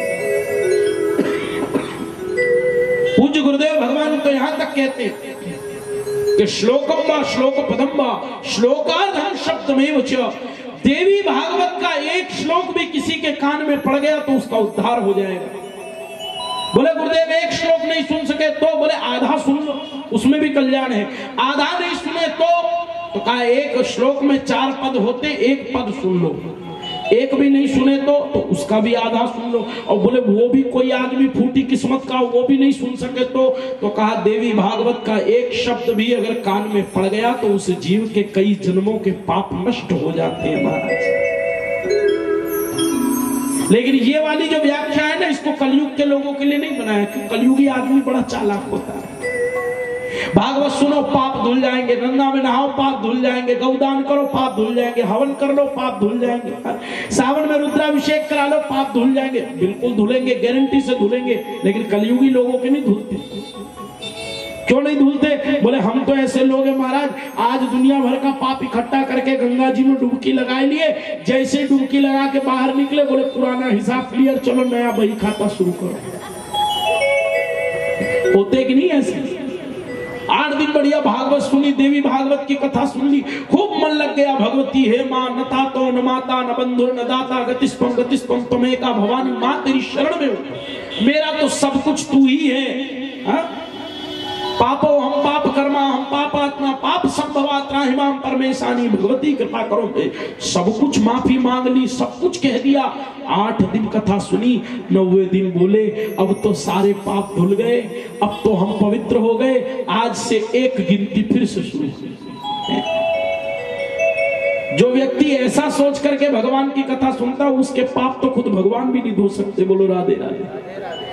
पूज्य गुरुदेव भगवान तो यहां तक कहते हैं कि श्लोकम वा श्लोक पदम वा श्लोकार्धम शब्दमेव च। देवी भागवत का एक श्लोक भी किसी के कान में पड़ गया तो उसका उद्धार हो जाएगा। बोले गुरुदेव एक श्लोक नहीं सुन सके तो? बोले आधा सुन लो, उसमें भी कल्याण है। आधा नहीं सुने तो? तो कहा एक श्लोक में चार पद होते, एक पद सुन लो। एक भी नहीं सुने तो तो उसका भी आधा सुन लो। और बोले वो भी कोई आदमी फूटी किस्मत का वो भी नहीं सुन सके तो तो कहा देवी भागवत का एक शब्द भी अगर कान में पड़ गया तो उस जीव के कई जन्मों के पाप नष्ट हो जाते हैं महाराज। लेकिन ये वाली जो व्याख्या है ना, इसको कलयुग के लोगों के लिए नहीं बनाया, क्योंकि कलयुगी आदमी बड़ा चालाक होता है। भागवत सुनो पाप धुल जाएंगे, गंगा में नहाओ पाप धुल जाएंगे, गौदान करो पाप धुल जाएंगे, हवन कर लो पाप धुल जाएंगे, सावन में रुद्राभिषेक करा लो पाप धुल जाएंगे। बिल्कुल धुलेंगे, गारंटी से धुलेंगे। लेकिन कलयुगी लोगों के नहीं धुलते। क्यों नहीं धुलते? बोले हम तो ऐसे लोग हैं महाराज, आज दुनिया भर का पाप इकट्ठा करके गंगा जी में डुबकी लगा लिए, जैसे डुबकी लगा के बाहर निकले बोले पुराना हिसाब क्लियर, चलो नया बही खाता शुरू करो। होते कि नहीं ऐसे? आठ दिन बढ़िया भागवत सुनी, देवी भागवत की कथा सुन ली, खूब मन लग गया। भगवती हे मां, न तातो न माता न बंधु न दाता, गतिस्पम गतिस्पम त्वमेका भवानी, मां तेरी शरण में हूं, मेरा तो सब कुछ तू ही है। हा? पापो हम पाप कर्मा हम पापात्मा पाप संभवा त्राहिमाम परमेशानी। भगवती कृपा करो। सब कुछ माफी मांग ली, सब कुछ कह दिया। आठ दिन कथा सुनी, नौवे दिन बोले अब तो सारे पाप धुल गए, अब तो हम पवित्र हो गए, आज से एक गिनती फिर से शुरू हुई। जो व्यक्ति ऐसा सोच करके भगवान की कथा सुनता उसके पाप तो खुद भगवान भी नहीं धो सकते। बोलो राधे राधे।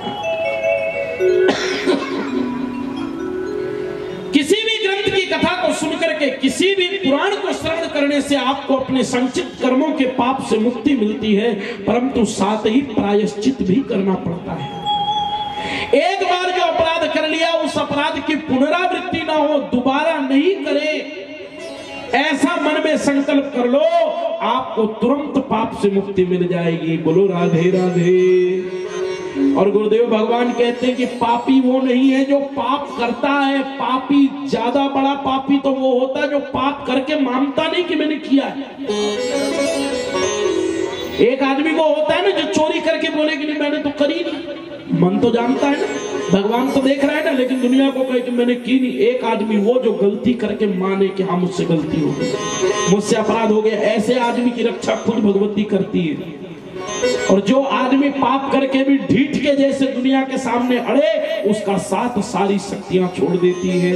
किसी भी ग्रंथ की कथा को सुनकर के, किसी भी पुराण को श्रवण करने से आपको अपने संचित कर्मों के पाप से मुक्ति मिलती है, परंतु साथ ही प्रायश्चित भी करना पड़ता है। एक बार जो अपराध कर लिया उस अपराध की पुनरावृत्ति ना हो, दोबारा नहीं करे, ऐसा मन में संकल्प कर लो, आपको तुरंत पाप से मुक्ति मिल जाएगी। बोलो राधे राधे। और गुरुदेव भगवान कहते हैं कि पापी वो नहीं है जो पाप करता है, पापी ज्यादा बड़ा पापी तो वो होता है जो पाप करके मानता नहीं कि मैंने किया है। एक आदमी को होता है ना जो चोरी करके बोले कि नहीं मैंने तो करी नहीं, मन तो जानता है ना, भगवान तो देख रहा है ना, लेकिन दुनिया को कहे कि मैंने की नहीं। एक आदमी वो जो गलती करके माने कि हाँ मुझसे गलती हो गई, मुझसे अपराध हो गया, ऐसे आदमी की रक्षा खुद भगवती करती है। और जो आदमी पाप करके भी ढीठ के जैसे दुनिया के सामने अड़े, उसका साथ सारी शक्तियां छोड़ देती है।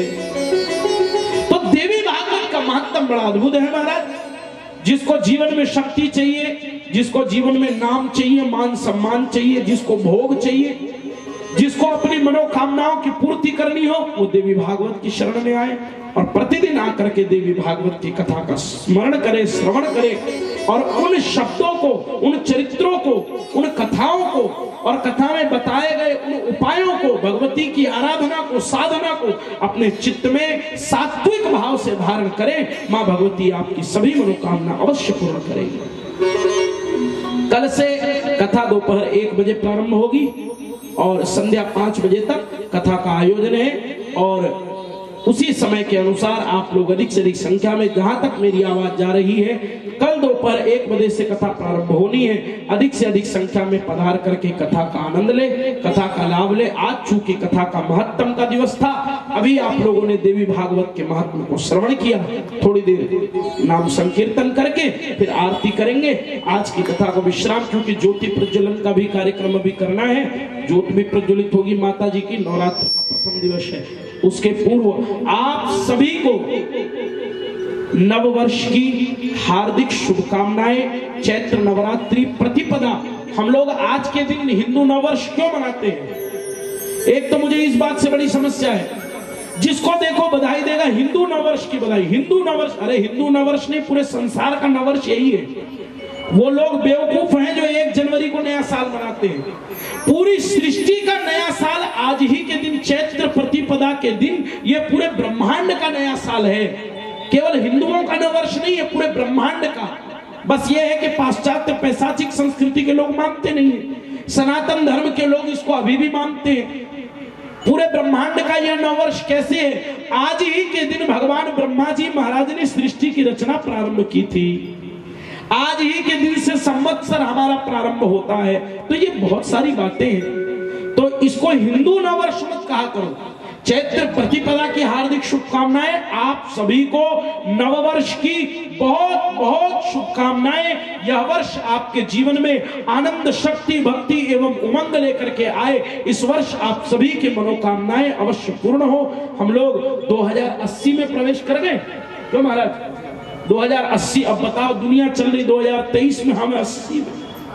तो देवी भागवत का महत्व बड़ा अद्भुत है महाराज। जिसको जीवन में शक्ति चाहिए, जिसको जीवन में नाम चाहिए, मान सम्मान चाहिए, जिसको भोग चाहिए, जिसको अपनी मनोकामनाओं की पूर्ति करनी हो, वो देवी भागवत की शरण में आए और प्रतिदिन आकर के देवी भागवत की कथा का स्मरण करे, श्रवण करे और उन शब्दों को, उन चरित्रों को, उन कथाओं को और कथा में बताए गए उन उपायों को, भगवती की आराधना को, साधना को अपने चित्त में सात्विक भाव से धारण करें। मां भगवती आपकी सभी मनोकामना अवश्य पूर्ण करेगी। कल से कथा दोपहर एक बजे प्रारंभ होगी और संध्या पांच बजे तक कथा का आयोजन है। और उसी समय के अनुसार आप लोग अधिक से अधिक संख्या में, जहां तक मेरी आवाज जा रही है, कल दोपहर एक बजे से कथा प्रारंभ होनी है। अधिक से अधिक संख्या में पधार करके कथा का आनंद ले, कथा का लाभ ले। आज चूंकि कथा का महत्तम का दिवस था, अभी आप लोगों ने देवी भागवत के महत्व को श्रवण किया। थोड़ी देर नाम संकीर्तन करके फिर आरती करेंगे। आज की कथा को विश्राम, क्योंकि ज्योति प्रज्वलन का भी कार्यक्रम अभी करना है। ज्योति भी प्रज्वलित होगी माता जी की, नवरात्र का प्रथम दिवस है। उसके पूर्व आप सभी को नव वर्ष की हार्दिक शुभकामनाएं। चैत्र नवरात्रि प्रतिपदा, हम लोग आज के दिन हिंदू नववर्ष क्यों मनाते हैं? एक तो मुझे इस बात से बड़ी समस्या है, जिसको देखो बधाई देगा हिंदू नववर्ष की बधाई। हिंदू नववर्ष, अरे हिंदू नववर्ष नहीं, पूरे संसार का नववर्ष यही है। वो लोग बेवकूफ हैं जो एक जनवरी को नया साल मनाते हैं। पूरी सृष्टि का नया साल आज ही के दिन, चैत्र प्रतिपदा के दिन, ये पूरे ब्रह्मांड का नया साल है। केवल हिंदुओं का नववर्ष नहीं है, पूरे ब्रह्मांड का। बस ये है कि पाश्चात्य पैशाचिक संस्कृति के लोग मानते नहीं है, सनातन धर्म के लोग इसको अभी भी मानते हैं। पूरे ब्रह्मांड का यह नववर्ष कैसे है? आज ही के दिन भगवान ब्रह्मा जी महाराज ने सृष्टि की रचना प्रारंभ की थी। आज ही के दिन से संवत्सर हमारा प्रारंभ होता है। तो ये बहुत सारी बातें हैं, तो इसको हिंदू नववर्ष मत कहा करो। चैत्र प्रतिपदा की हार्दिक शुभकामनाएं। आप सभी को नववर्ष की बहुत बहुत शुभकामनाएं। यह वर्ष आपके जीवन में आनंद, शक्ति, भक्ति एवं उमंग लेकर के आए। इस वर्ष आप सभी की मनोकामनाएं अवश्य पूर्ण हो। हम लोग दो हज़ार अस्सी में प्रवेश कर गए क्यों महाराज? दो हज़ार अस्सी, अब बताओ दुनिया चल रही दो हज़ार तेईस में, हम अस्सी में।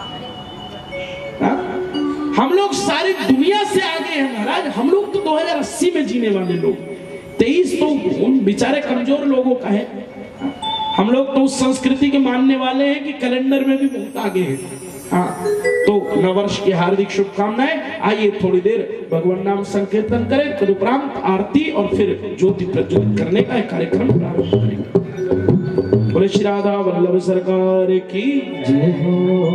हा? हम लोग सारी दुनिया से आगे हैं महाराज। हम लोग तो दो हज़ार अस्सी में जीने वाले लोग, तेईस तो उन बेचारे कमजोर लोगों का है। हम लोग तो उस संस्कृति के मानने वाले हैं कि कैलेंडर में भी बहुत आगे हैं। हाँ, तो नववर्ष की हार्दिक शुभकामनाएं। आइए थोड़ी देर भगवान नाम संकीर्तन करें, तदुपरांत आरती और फिर ज्योति प्रज्वलित करने का एक कार्यक्रम प्रारंभ करेंगे। बोले श्री राधा वल्लभ सरकार की जय हो।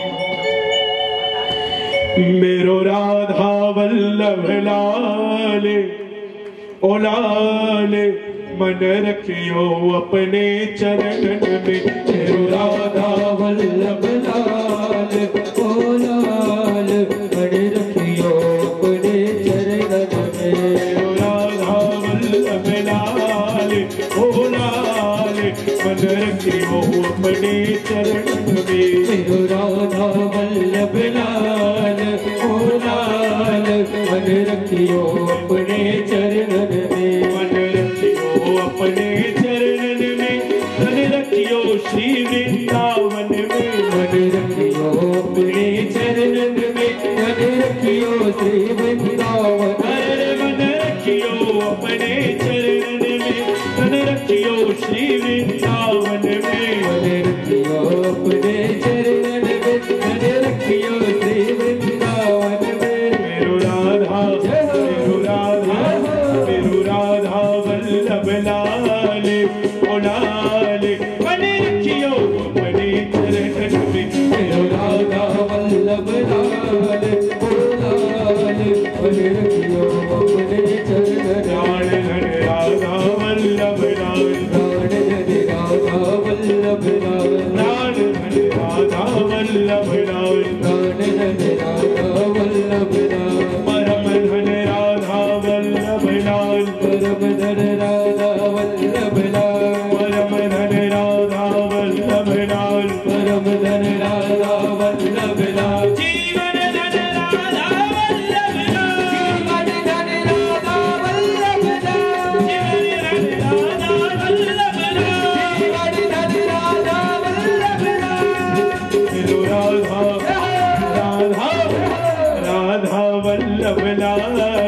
मेरो राधा वल्लभ लाल, ओ लाल, मन रखियो अपने चरण में। मेरो राधा वल्लभ लाल, ओ लाल, मन रखियो अपने चरण में। मेरो राधा वल्लभ लाल, ओ लाल, मन रखियो अपने चरण में। मेरो राधा वल्लभ लाल, ओ लाल, मन रखियो अपने चरण में। मन रखियो अपने चरण में, मन रखियो श्री वृंदावन में। मन रखियो अपने चरण में, मन रखियो श्री वृंदावन। अरे मन रखियो अपने चरण में, मन रखियो श्री वृंदावन में। मन रखियो अपने चरण में, मन रखियो श्री वृंदावन में। मेरो राधा, मेरो राधा,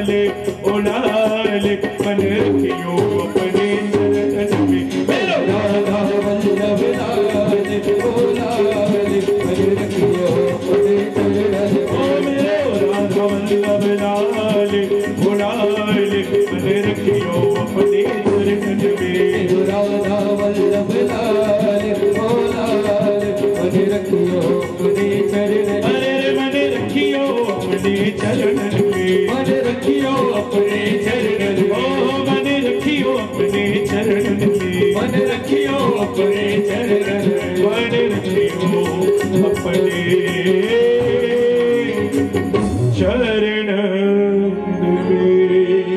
लाले ओ लाले मन रखियो अपने चरण में। राधा वल्लभ लाले ओ लाले मन रखियो अपने चरण में। ओ मेरे राधा वल्लभ लाले ओ लाले मन रखियो अपने चरण में। राधा वल्लभ लाले ओ लाले मन रखियो अपने चरण में। अरे मन रखियो अपने चरण में। मन रखियो अपने चरण में। ओ मन रखियो अपने चरण में। मन रखियो अपने चरण में। मन रखियो अपने चरण में।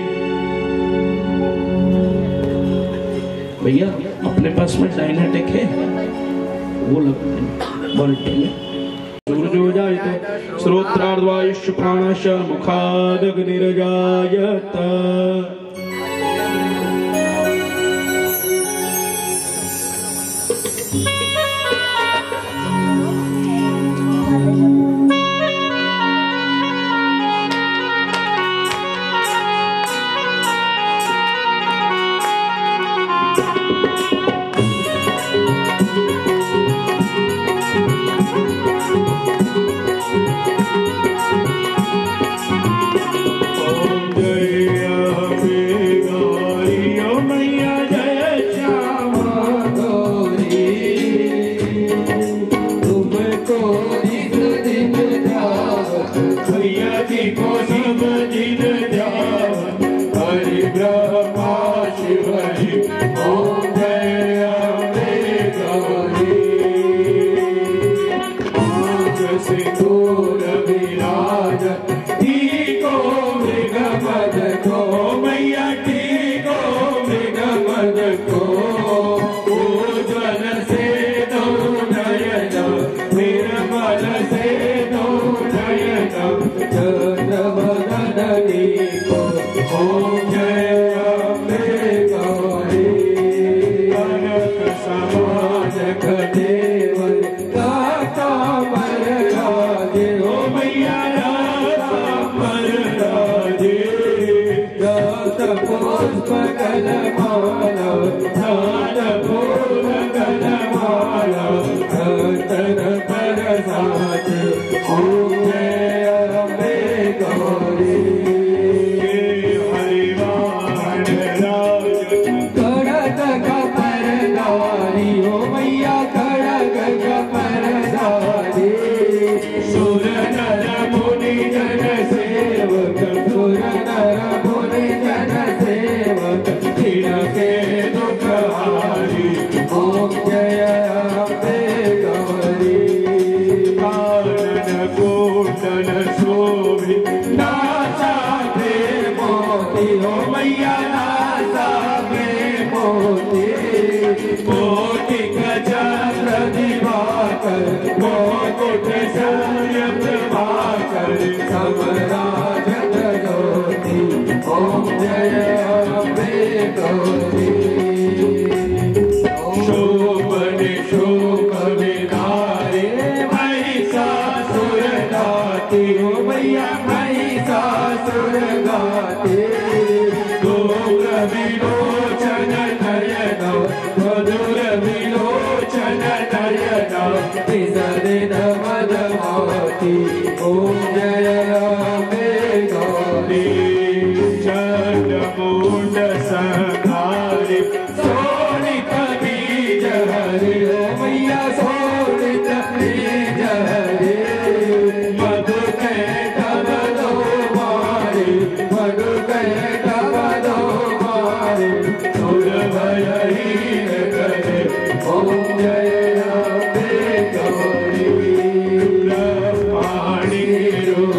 भैया अपने पास में डायनाटेक है वो लग बाल्टी में सूरज हो जाए तो श्रोत्रार्धवायुष प्राणश मुखादग्निर्जायत।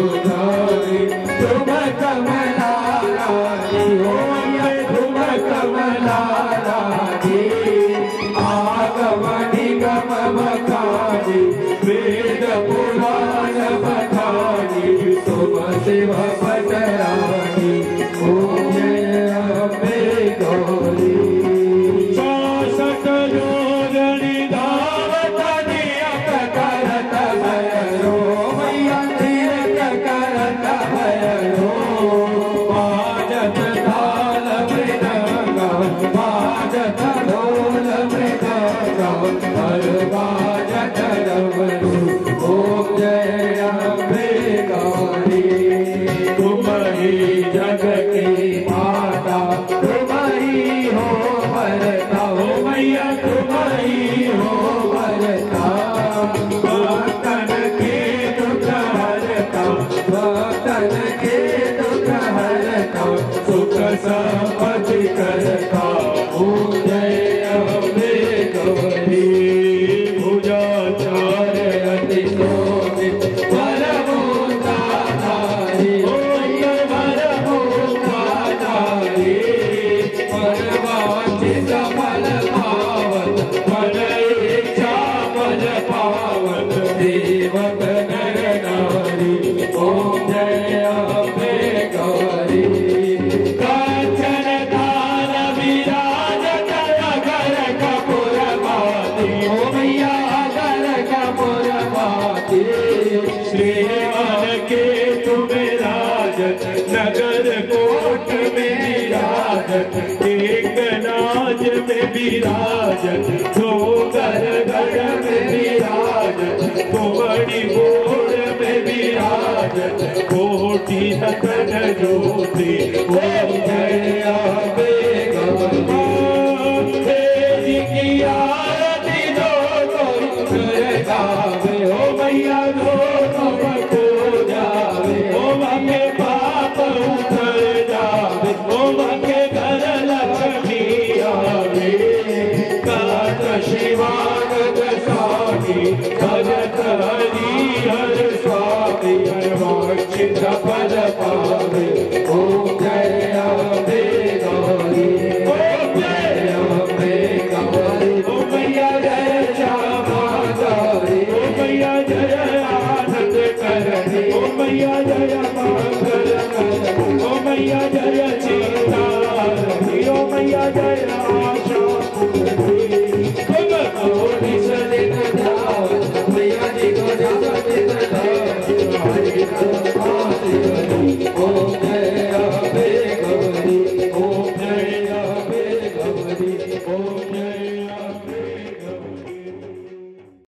कमला एक नाज में विराजत, दो कर गढ़ में विराजत, कुंवरी गोड़ में विराजत, कोटि रतन जो